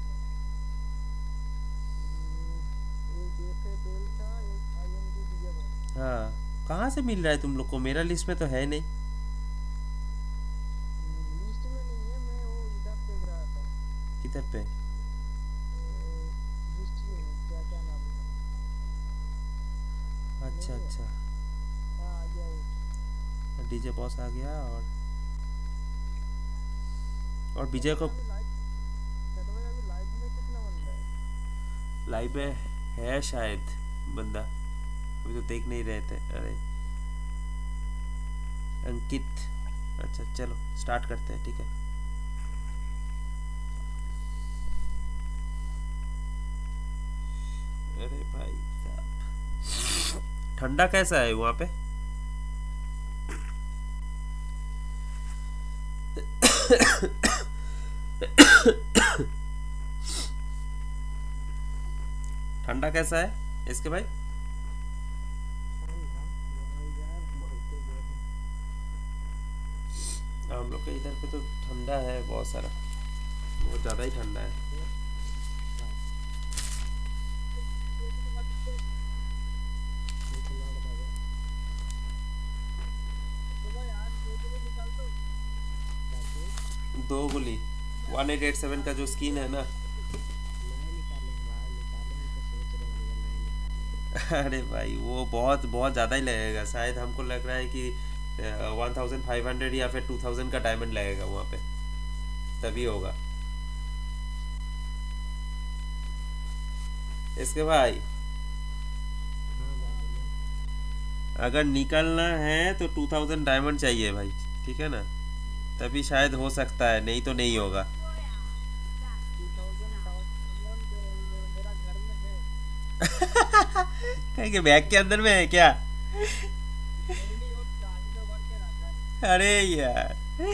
S6: एक एफए बेल था, एक आईएनडी दिया था।
S3: हाँ कहाँ से मिल रहा है तुम लोग को? मेरा लिस्ट में तो है नहीं।
S6: लिस्ट में नहीं है, मैं वो इधर देख रहा था।
S3: किधर पे?
S6: लिस्ट में क्या क्या नाम था।
S3: अच्छा अच्छा,
S6: हाँ आ गया एक।
S3: डीजे बॉस आ गया। और विजय को
S6: अभी लाइव में कितना बंदा है?
S3: लाइव में है शायद बंदा, अभी तो देख नहीं रहे थे। अरे अंकित, अच्छा चलो स्टार्ट करते हैं, ठीक है। अरे भाई साहब, ठंडा कैसा है वहाँ पे? ठंडा कैसा है इसके भाई?
S7: ठंडा भाई यार बहुत गर्म।
S3: हम लोग के इधर पे तो ठंडा है बहुत सारा, बहुत ज़्यादा ही ठंडा है।
S7: एक मिनट बाबा।
S6: तो भाई आज दो किलो निकाल दो।
S7: क्या चीज?
S3: 2 गोली 1887 का जो स्किन है ना।
S7: नहीं निकालेंगे भाई, निकालेंगे तो सोच रहे हैं मगर नहीं निकालेंगे।
S3: अरे भाई वो बहुत बहुत ज़्यादा ही लगेगा, शायद हमको लग रहा है कि 1500 या फिर 2000 का डायमंड लगेगा वहाँ पे, तभी होगा। इसके भाई
S7: हाँ भाई बोलो।
S3: अगर निकलना है तो 2000 डायमंड चाहिए भाई, ठीक है ना, तभी शायद हो सकता है, नहीं तो नहीं होगा।
S6: 2000 मेरा घर में है।
S3: कहीं के बैग के अंदर में है क्या?
S6: नहीं वो गाड़ी में भर के रखा है।
S3: अरे यार,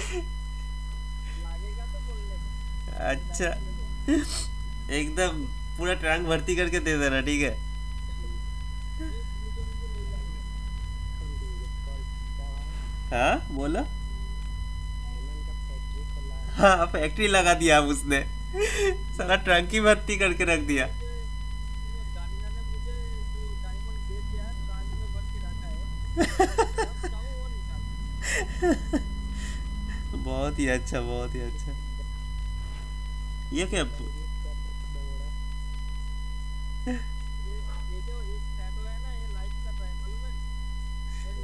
S6: लागेगा तो बोल लेना।
S3: अच्छा एकदम पूरा ट्रंक भर्ती करके दे देना, ठीक है।
S7: क्या भाई?
S3: हाँ बोलो।
S7: डायमंड का फैक्ट्री खोला है।
S3: हाँ फैक्ट्री लगा दिया अब उसने, सारा ट्रंक ही भर्ती करके रख दिया।
S6: गानिया ने मुझे जो डायमंड दे दिया है गाड़ी में भर के रखा है। जब चाहो वो निकाल।
S3: बहुत ही अच्छा, बहुत ही अच्छा। ये क्या?
S7: यूज कर दो थोड़ा।
S6: ये जो एक शैडो है ना ये लाइट कर रहा है मालूम है?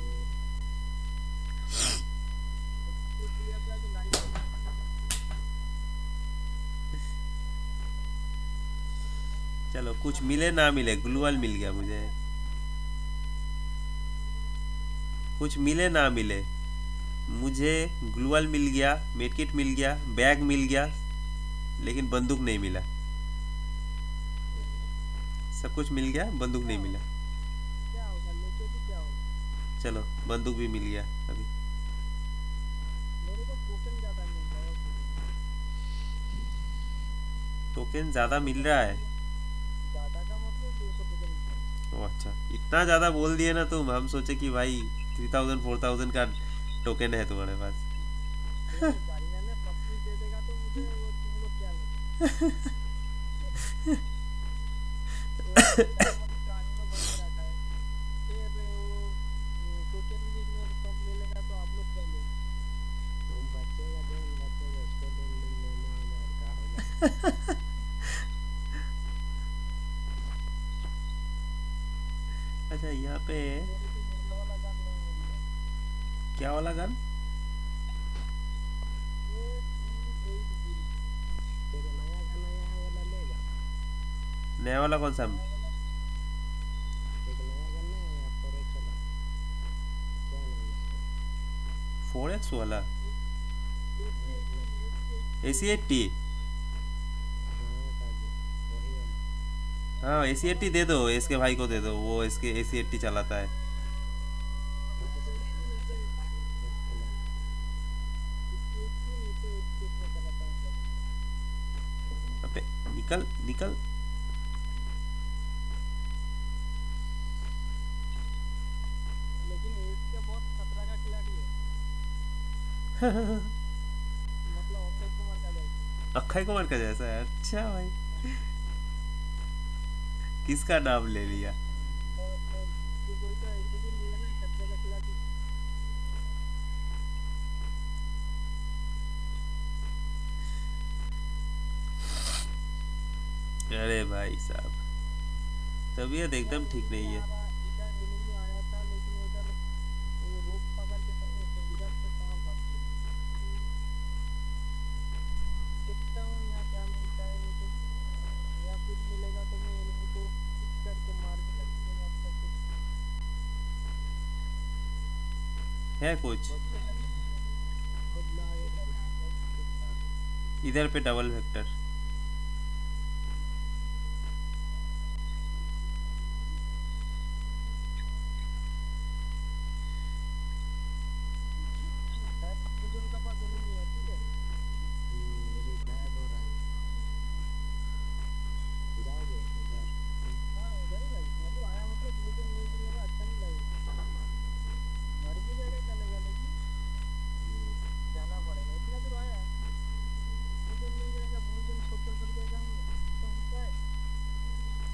S6: ये क्लियर का जो लाइट है।
S3: चलो कुछ मिले ना मिले, ग्लूअल मिल गया मुझे। कुछ मिले ना मिले, मुझे ग्लूअल मिल गया, मेडकिट मिल गया, बैग मिल गया, लेकिन बंदूक नहीं मिला। सब कुछ मिल गया, बंदूक नहीं मिला।
S6: क्या होगा लेके भी क्या होगा?
S3: चलो बंदूक भी मिल गया अभी।
S6: मेरे को टोकन ज्यादा मिल रहा है।
S3: टोकन ज़्यादा मिल रहा है?
S6: ज्यादा का मतलब 200 टोकन मिल रहा
S3: ओ अच्छा, इतना ज़्यादा बोल दिए ना तुम, हम सोचे कि भाई 3000 4000 का टोकन है तुम्हारे पास।
S6: है। गानिया ने सब कुछ दे देगा तो मुझे वो तुम लोग क्या लेते? डायमंड गाड़ी में भर के रखा है। फिर वो टोकन भी में सब ले लेगा तो आप लोग क्या लेंगे?
S7: वो बचेगा जो बचेगा उसको ले लेना होगा और क्या होगा।
S3: अच्छा यहाँ पे
S6: मेरे को मेरा वाला गन नहीं मिल रहा।
S3: क्या वाला गन?
S6: ये 380
S7: तेरे नया का नया है वाला लेगा।
S3: नया वाला कौन सा?
S7: एक नया गन है या फोरेक्स वाला? क्या नाम है उसका?
S3: 4x वाला AC80?
S7: हाँ काजी वही वाला।
S3: हाँ AC80 दे दो, इसके भाई को दे दो, वो इसके AC80 चलाता है। अबे निकल निकल।
S6: लेकिन इसके बहुत खतरा का खिलाड़ी है। मतलब अक्षय कुमार का जैसा।
S3: अक्षय कुमार का जैसा है? अच्छा भाई, किसका नाम ले लिया?
S6: और कोई तो ऐसे भी नहीं है ना खतरे का खिलाड़ी।
S3: अरे भाई साहब, तबीयत एकदम ठीक नहीं है।
S6: इधर एनिमी आया था लेकिन उधर वो रोप पकड़ के इधर से कहाँ भाग गया? देखता हूँ यहाँ क्या मिलता है मुझे, या फिर मिलेगा तो मैं एनिमी को पिक करके मार के रखूंगा आपका कुछ।
S3: है कुछ
S7: खुद ना
S3: इधर पे डबल वेक्टर?
S6: मुझे उनका पास एनिमी है ठीक है।
S7: रिवाइव हो रहा है। जाओगे उधर?
S6: हाँ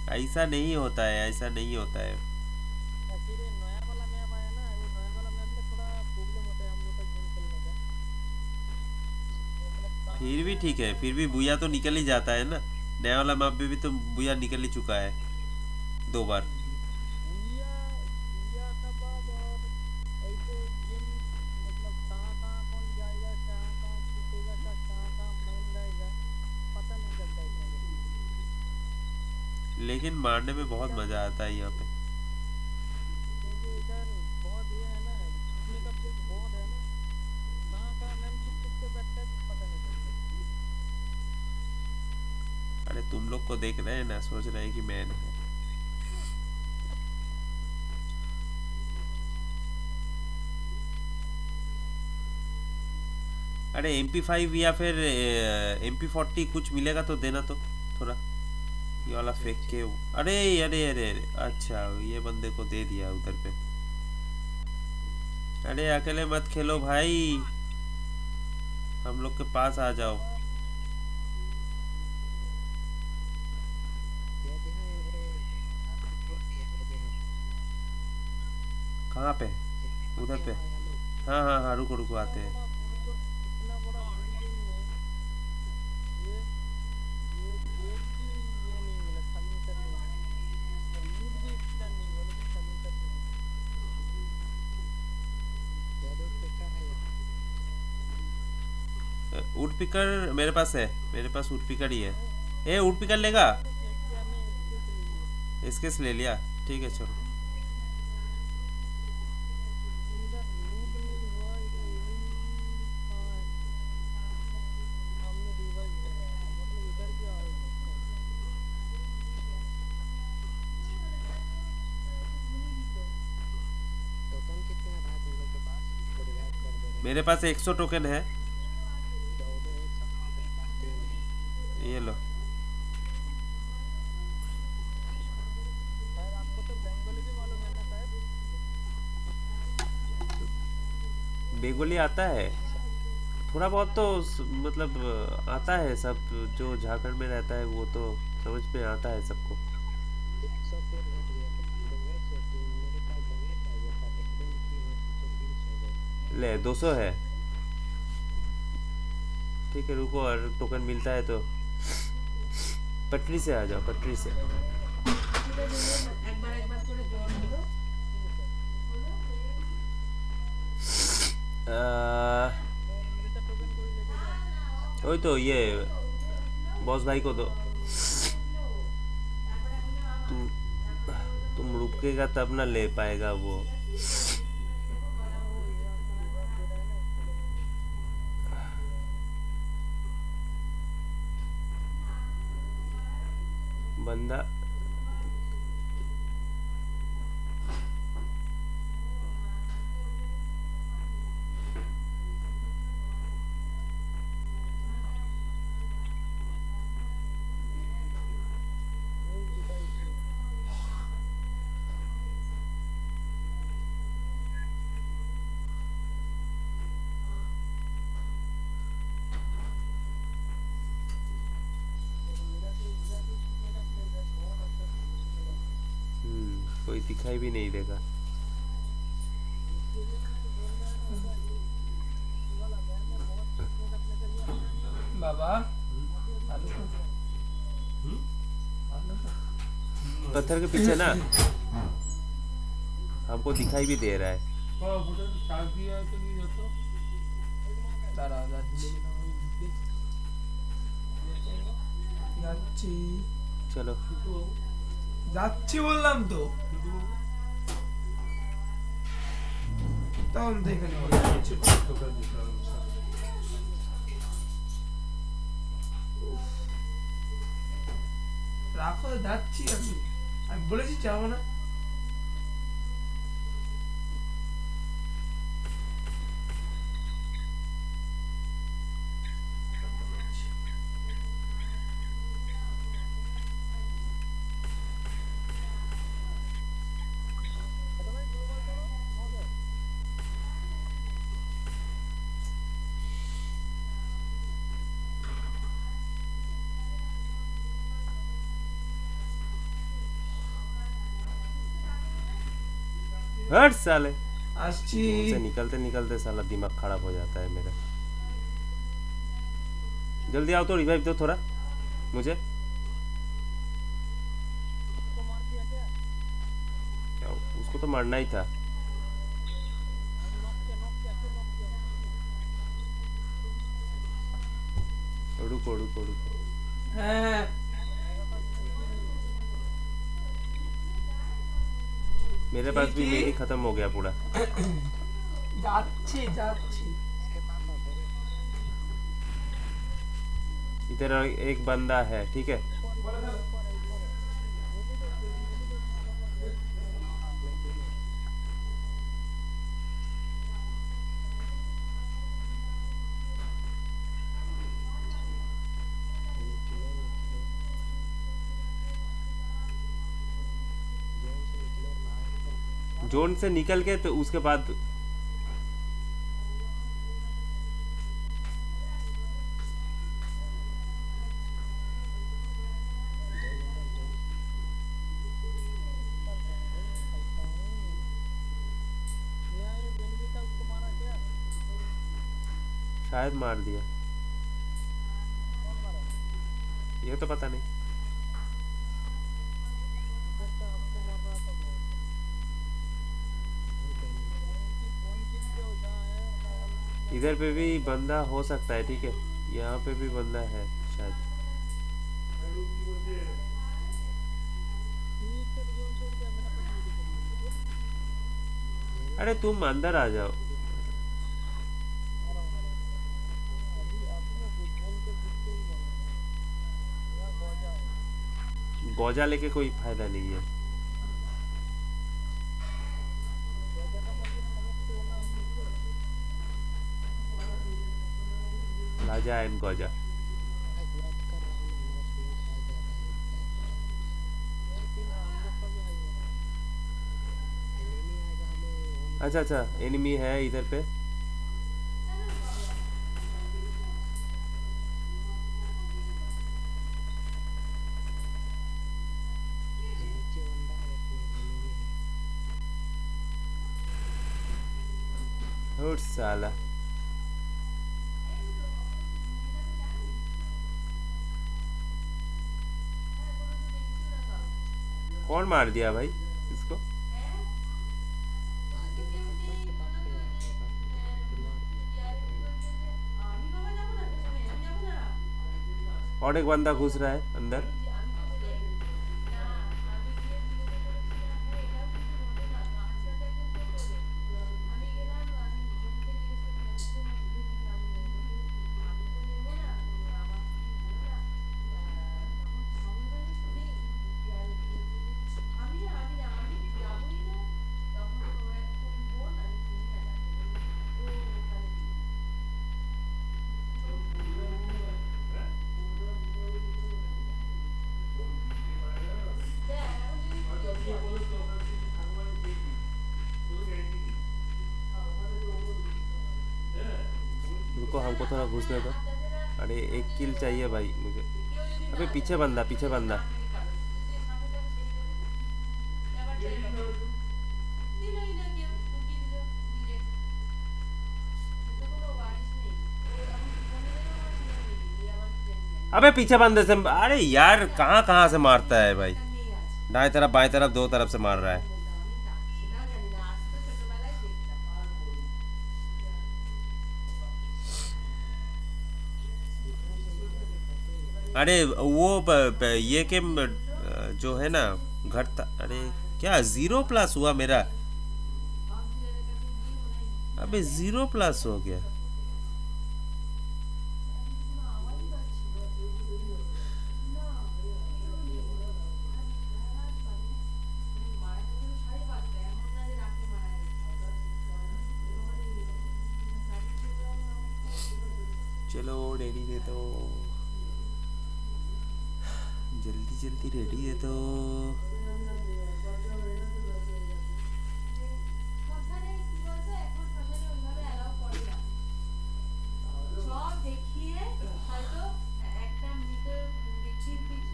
S3: ऐसा नहीं होता है, ऐसा नहीं होता है।
S6: फिर ये नया वाला मैप आया ना, वो नया वाला मैप में थोड़ा प्रॉब्लम होता है हम लोग का गेम खेलने का।
S3: फिर भी ठीक है, फिर भी बुया तो निकल ही जाता है ना। नया वाला मैप में भी तो बुया निकल ही चुका है 2 बार।
S6: बुया बुया का बाद और ऐसे गेम मतलब कहाँ कहाँ कौन जाएगा, कहाँ कहाँ छूटेगा, कहाँ कहाँ मैन रहेगा, पता नहीं चलता इतना जल्दी।
S3: लेकिन मारने में बहुत मजा आता है यहाँ पे।
S6: क्योंकि इधर बहुत ये है ना, छूटने का प्लेस बहुत है ना, कहाँ कहाँ मैन छुप छुप के बैठता है पता नहीं चलता।
S3: अरे तुम लोग को देख रहे हैं ना, सोच रहे हैं कि मैन है। अरे MP5 या फिर MP40 कुछ मिलेगा तो देना तो थोड़ा। ये वाला फेंक के अरे अरे अरे अरे, अच्छा ये बंदे को दे दिया उधर पे। अरे अकेले मत खेलो भाई, हम लोग के पास आ जाओ।
S7: ये दिया ये आपको छोड़ दिया ये दिया
S3: कहाँ पे? उधर पे?
S7: हेलो
S3: हाँ हाँ हाँ, रुको रुको आते हैं।
S6: इतना बड़ा बिल्डिंग में ये एक भी ये नहीं मिला, फर्नीचर नहीं मिला, लूट भी इतना नहीं हुआ लेकिन फर्नीचर नहीं मिला।
S7: शैडो पिकर है यहाँ
S3: वुड पिकर मेरे पास है, मेरे पास वुड पिकर ही है। ए वुड पिकर लेगा?
S6: एक दिया नहीं, इसके से लिए
S3: इसके से ले लिया, ठीक है चलो।
S6: इधर लूट नहीं हुआ, इधर एनिमी कहाँ है? सामने रिवाइव हो रहा है, मतलब इधर भी आए हैं।
S7: टोकन कितने हैं भाई तुम लोग के पास तो रिवाइव कर दे रहे
S3: मेरे पास 100 टोकन है,
S7: हैं दो दो एक साथ मेरे पास 3 है
S3: ये लो।
S6: शायद आपको तो बंगाली भी मालूम है ना शायद।
S3: बेंगोली आता है थोड़ा बहुत तो मतलब आता है सब। जो झारखंड में रहता है वो तो समझ में आता है सबको।
S7: 100 फिर घट गया तो दंगे से 3 मेरे पास दंगे चाहिए था एक्सटेंड की है 103 से गए
S3: ले 200 है, ठीक है रुको, और टोकन मिलता है तो पटरी से आ जाओ, पटरी से। वही तो ये बॉस भाई को दो। तुम रुकेगा तब ना ले पाएगा वो। बंदा कोई दिखाई भी नहीं देगा।
S4: बाबा
S3: पत्थर के पीछे ना हमको दिखाई भी दे रहा है।
S4: দাঁড়া যাচ্ছি
S3: चलो
S4: যাচ্ছি বললাম তো তখন দেখে নিবো। রাখো যাচ্ছি আমি বলেছি যাবো না।
S3: हट साले।
S4: আসছি
S3: से निकलते निकलते साला दिमाग खराब हो जाता है मेरा। जल्दी आओ तो रिवाइव दो थोड़ा मुझे।
S6: उसको मार दिया क्या?
S3: क्या उसको तो मारना ही था।
S6: नॉक किया क्यों नॉक किया?
S3: रुको रुको रुको।
S4: হ্যাঁ
S3: मेरे पास भी
S4: ठीक है।
S3: मेरी खत्म हो गया पूरा।
S4: যাচ্ছি
S3: इधर एक बंदा है ठीक है। जोन से निकल के तो उसके बाद शायद मार दिया। ये तो पता नहीं। इधर पे भी बंदा हो सकता है ठीक है। यहाँ पे भी बंदा है शायद। अरे तुम अंदर आ जाओ। गौजा लेके कोई फायदा नहीं है। राजा एंड गौजा। अच्छा अच्छा एनिमी है इधर पे। और साला कौन मार दिया भाई इसको? और एक बंदा घुस रहा है अंदर। रुको हमको थोड़ा घुसने दो। अरे एक किल चाहिए भाई मुझे। अबे पीछे बंदा पीछे बंदा। अबे पीछे बंदे से। अरे यार कहाँ कहाँ से मारता है भाई। दाएं तरफ बाएं तरफ दो तरफ से मार रहा है। अरे वो ये के जो है ना घटता। अरे क्या 0+ हुआ मेरा? अबे 0+ हो गया। चलो रेडी दे दो जल्दी जल्दी रेडी दे दो।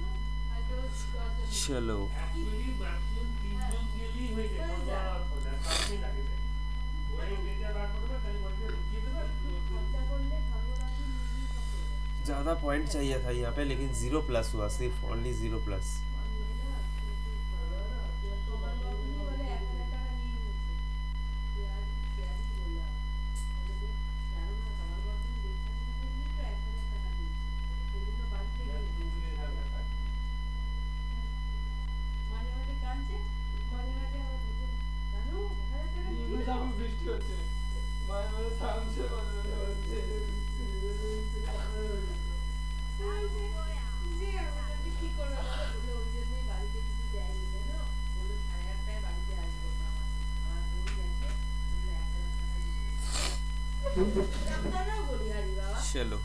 S3: चलो
S8: আপনি লাগে দেয় বড়ি উঠে বার করবে তাই বড়িটা ঢুকিয়ে দেবে
S3: ज़्यादा पॉइंट चाहिए था यहाँ पे, लेकिन 0+ हुआ, सिर्फ ओनली 0+।
S4: বৃষ্টি হচ্ছে মাঝে মাঝে থামছে মাঝে মাঝে হচ্ছে
S3: चलो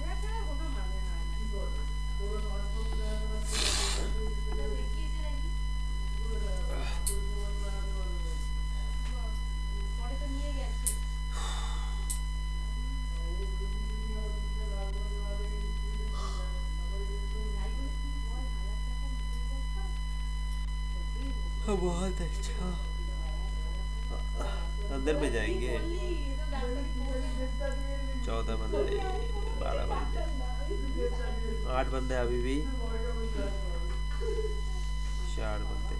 S3: बहुत अच्छा। अंदर में जाएंगे 14 बंदे, 12 बंदे, 8 बंदे अभी भी, 4 बंदे।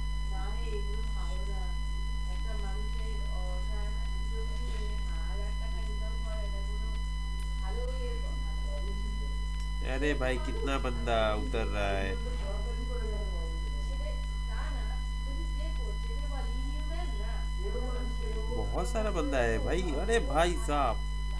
S3: अरे भाई कितना बंदा उतर रहा है। बहुत सारा बंदा है भाई। अरे भाई साहब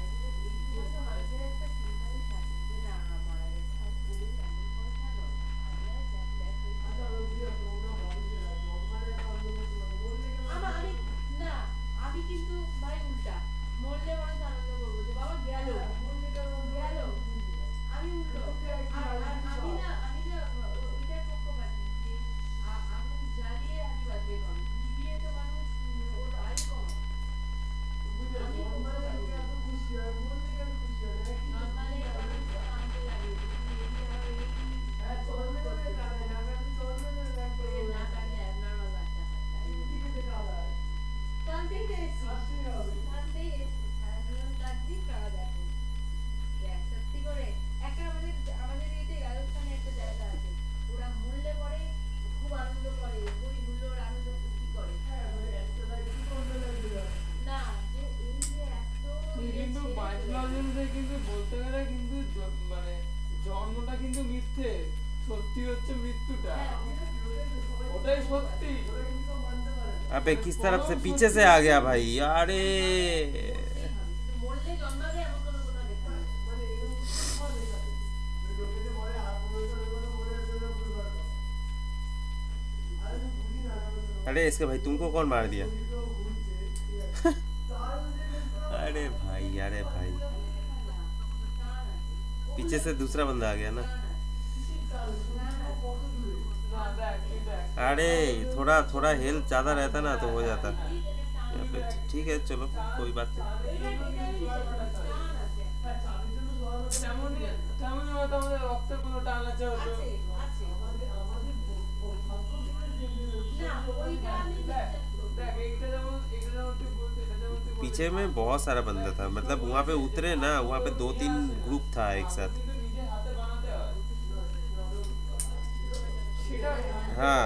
S4: কিন্তু বলতে গেলে কিন্তু মানে জন্মটা কিন্তু মিথ্যে, সত্যি হচ্ছে মৃত্যুটা, ওটাই সত্যি।
S3: अबे किस तरफ से पीछे से आ गया भाई। अरे अरे इसके भाई तुमको कौन मार दिया? अरे भाई अरे भाई पीछे से दूसरा बंदा आ गया ना। अरे थोड़ा थोड़ा हेल्थ ज़्यादा रहता ना तो हो जाता यहाँ पे। ठीक है चलो कोई बात नहीं। पीछे में बहुत सारा बंदा था, मतलब वहाँ पे उतरे ना, वहाँ पे 2-3 ग्रुप था एक साथ। हाँ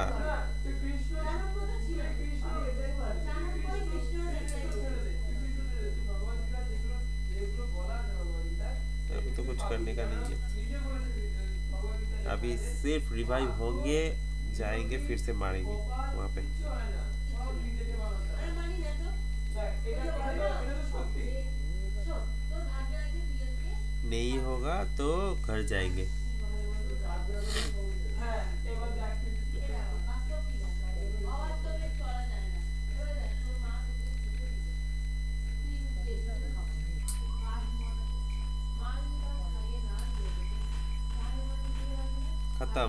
S3: अभी तो कुछ करने का नहीं है, अभी सिर्फ रिवाइव होंगे, जाएंगे फिर से मारेंगे वहाँ पे। नहीं होगा तो घर जाएंगे। खत्म।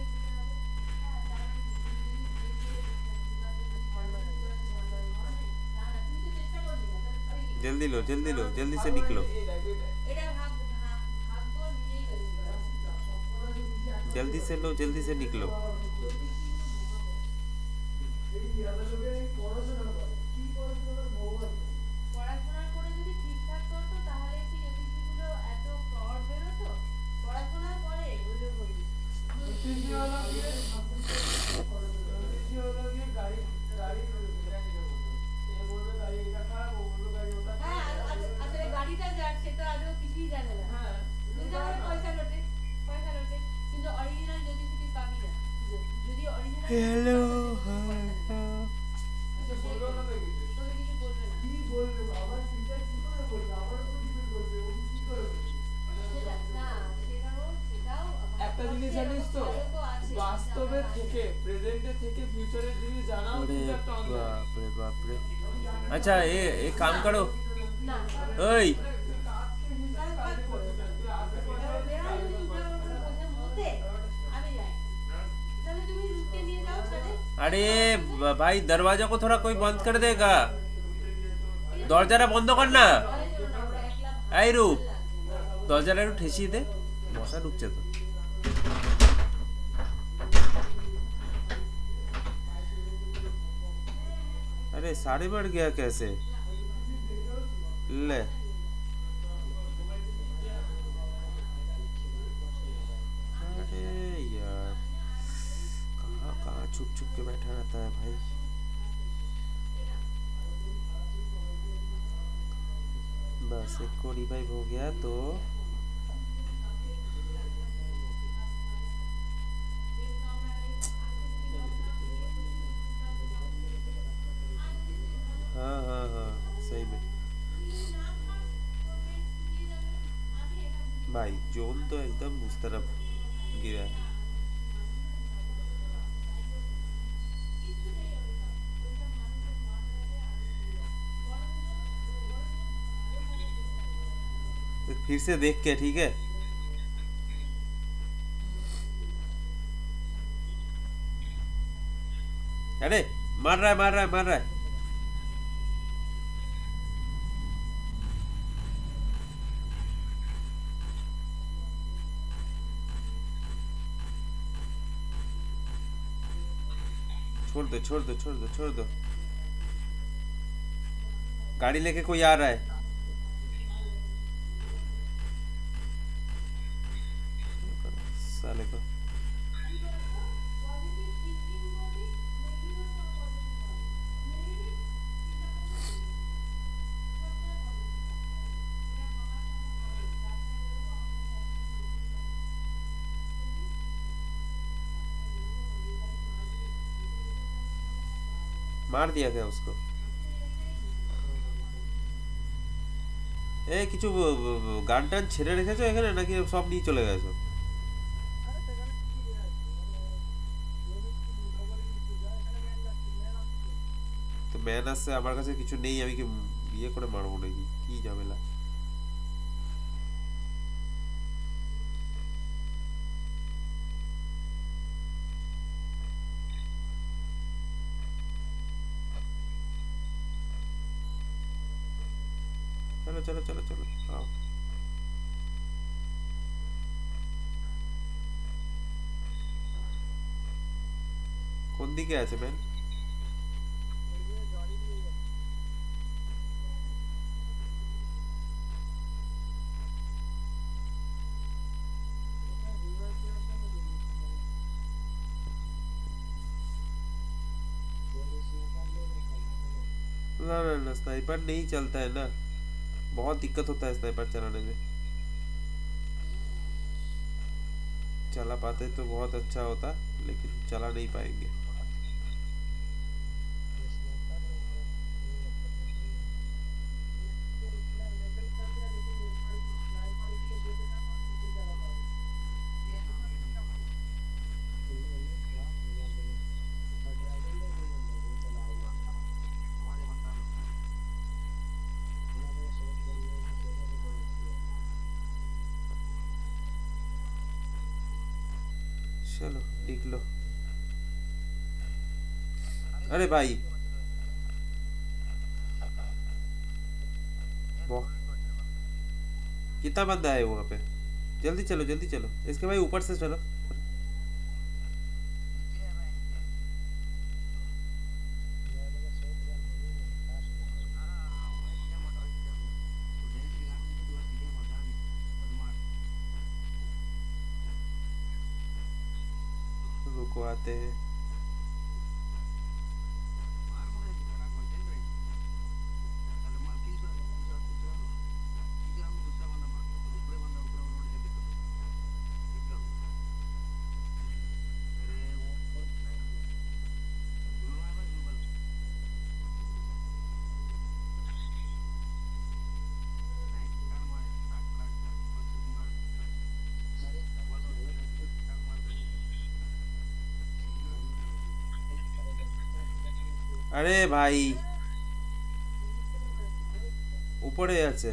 S3: जल्दी लो जल्दी लो, जल्दी से निकलो, जल्दी से लो, जल्दी से निकलो। हेलो
S4: আচ্ছা বললো না তো কিছু কি বলবে আমার টিচার কি করে বলবে আমার উপর ডিপেন্ড করবে ও কি করে বলবে একটা জিনিস জানিস তো বাস্তবে থেকে প্রেজেন্টে থেকে ফিউচারের জিনিস জানাও
S3: अरे
S4: কিন্তু একটা অন্যায়
S3: बाप रे बाप रे अच्छा ये एक काम करो ओए अरे भाई दरवाजा को थोड़ा कोई बंद कर देगा দরজাটা বন্ধ কর না এই রূপ দরজাটা একটু ঠেসিয়ে দে মশা ঢুকছে তো अरे साढ़े बढ़ गया कैसे ले अरे यार कहाँ कहाँ छुप छुप के बैठा रहता है भाई बस एक को रिवाइव हो गया तो हाँ हाँ हाँ सही में भाई जोन तो एकदम उस तरफ गिरा है तो फिर से देख के ठीक है अरे मार रहा है मार रहा है मार रहा है छोड़ दो छोड़ दो छोड़ दो छोड़ दो गाड़ी लेके कोई आ रहा है साले को मार दिया गया उसको ए কিছু গান টান ছেড়ে রেখেছো এখানে নাকি সব নিয়ে চলে গেছো তো ম্যান আসছে আমার কাছে কিছু নেই আমি কি বিয়ে করে মারবো নাকি কি ঝামেলা चलो चलो चलो चलो आओ কোন দিকে আছে ম্যান ना ना ना स्नाइपर नहीं चलता है ना बहुत दिक्कत होता है स्नाइपर चलाने में चला पाते तो बहुत अच्छा होता लेकिन चला नहीं पाएंगे चलो लिख लो अरे भाई वाह कितना बंदा है वहां पे जल्दी चलो इसके भाई ऊपर से चलो रुको आते हैं আরে ভাই উপরে আছে।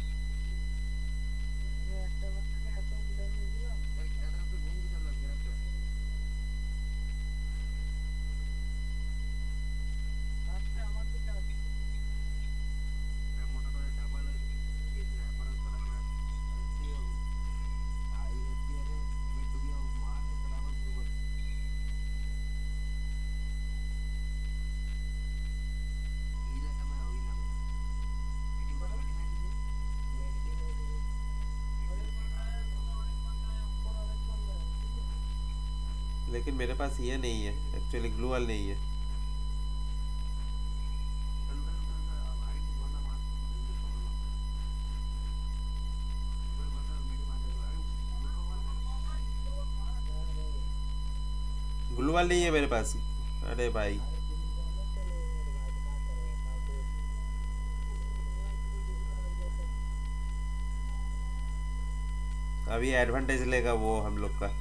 S3: लेकिन मेरे पास ये नहीं है एक्चुअली, ग्लू वाल नहीं है। ग्लू वाल नहीं है मेरे पास। अरे भाई अभी एडवांटेज लेगा वो हम लोग का।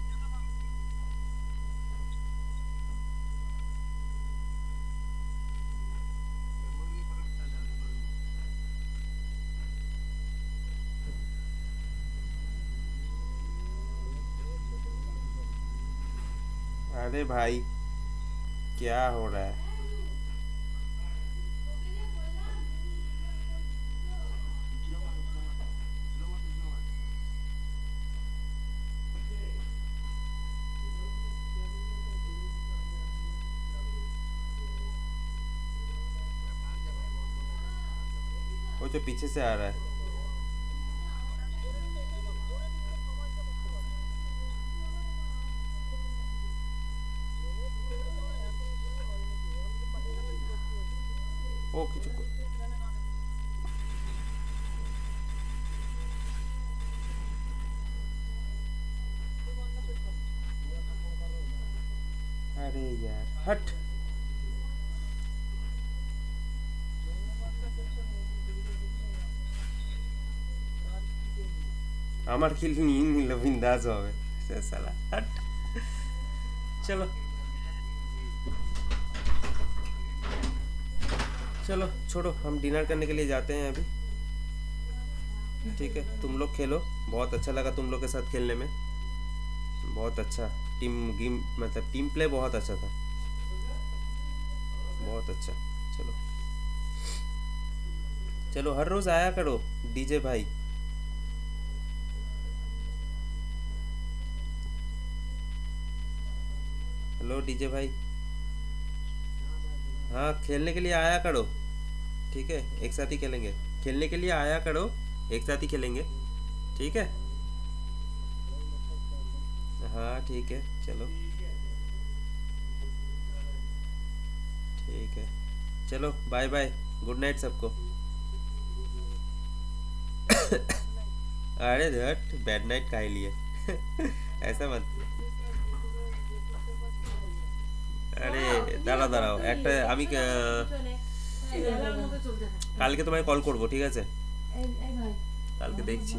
S3: अरे भाई क्या हो रहा है? वो जो पीछे से आ रहा है। ओ কিছু अरे यार हट। আমার কিল নিয়ে নিল বিন্দাস হবে সে সালা हट। चलो चलो छोड़ो, हम डिनर करने के लिए जाते हैं अभी। ठीक है, तुम लोग खेलो, बहुत अच्छा लगा तुम लोग के साथ खेलने में। बहुत अच्छा टीम गेम, मतलब टीम प्ले बहुत अच्छा था, बहुत अच्छा। चलो चलो हर रोज आया करो डीजे भाई। हेलो डीजे भाई, हाँ खेलने के लिए आया करो। ठीक है, एक साथ ही खेलेंगे। खेलने के लिए आया करो, एक साथ ही खेलेंगे। ठीक है, हाँ ठीक है चलो, ठीक है चलो, बाय बाय, गुड नाइट सबको। अरे धट, बैड नाइट का ही लिए। ऐसा मत। আরে দাঁড়াও দাঁড়াও, একটা আমি কালকে তোমায় কল করব, ঠিক আছে? কালকে দেখছি।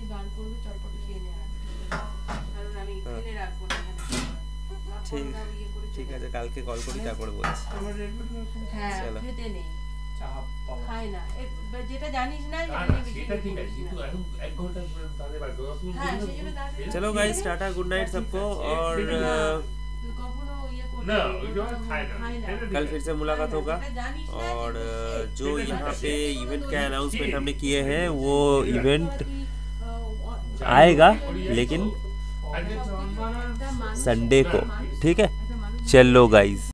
S3: ঠিক ঠিক আছে, কালকে কল করি তারপরে বলছি। চলো
S9: খাই না যেটা জানিস না
S8: সেটা ঠিক আছে, কিন্তু এখন 1 ঘন্টা পরে তাহলে বাদ দাও।
S3: चलो गाइस, टाटा, गुड नाइट सबको। और कल फिर से मुलाकात होगा। और जो यहाँ पे इवेंट के अनाउंसमेंट हमने किए हैं वो इवेंट आएगा, लेकिन संडे को। ठीक है, चलो गाइस।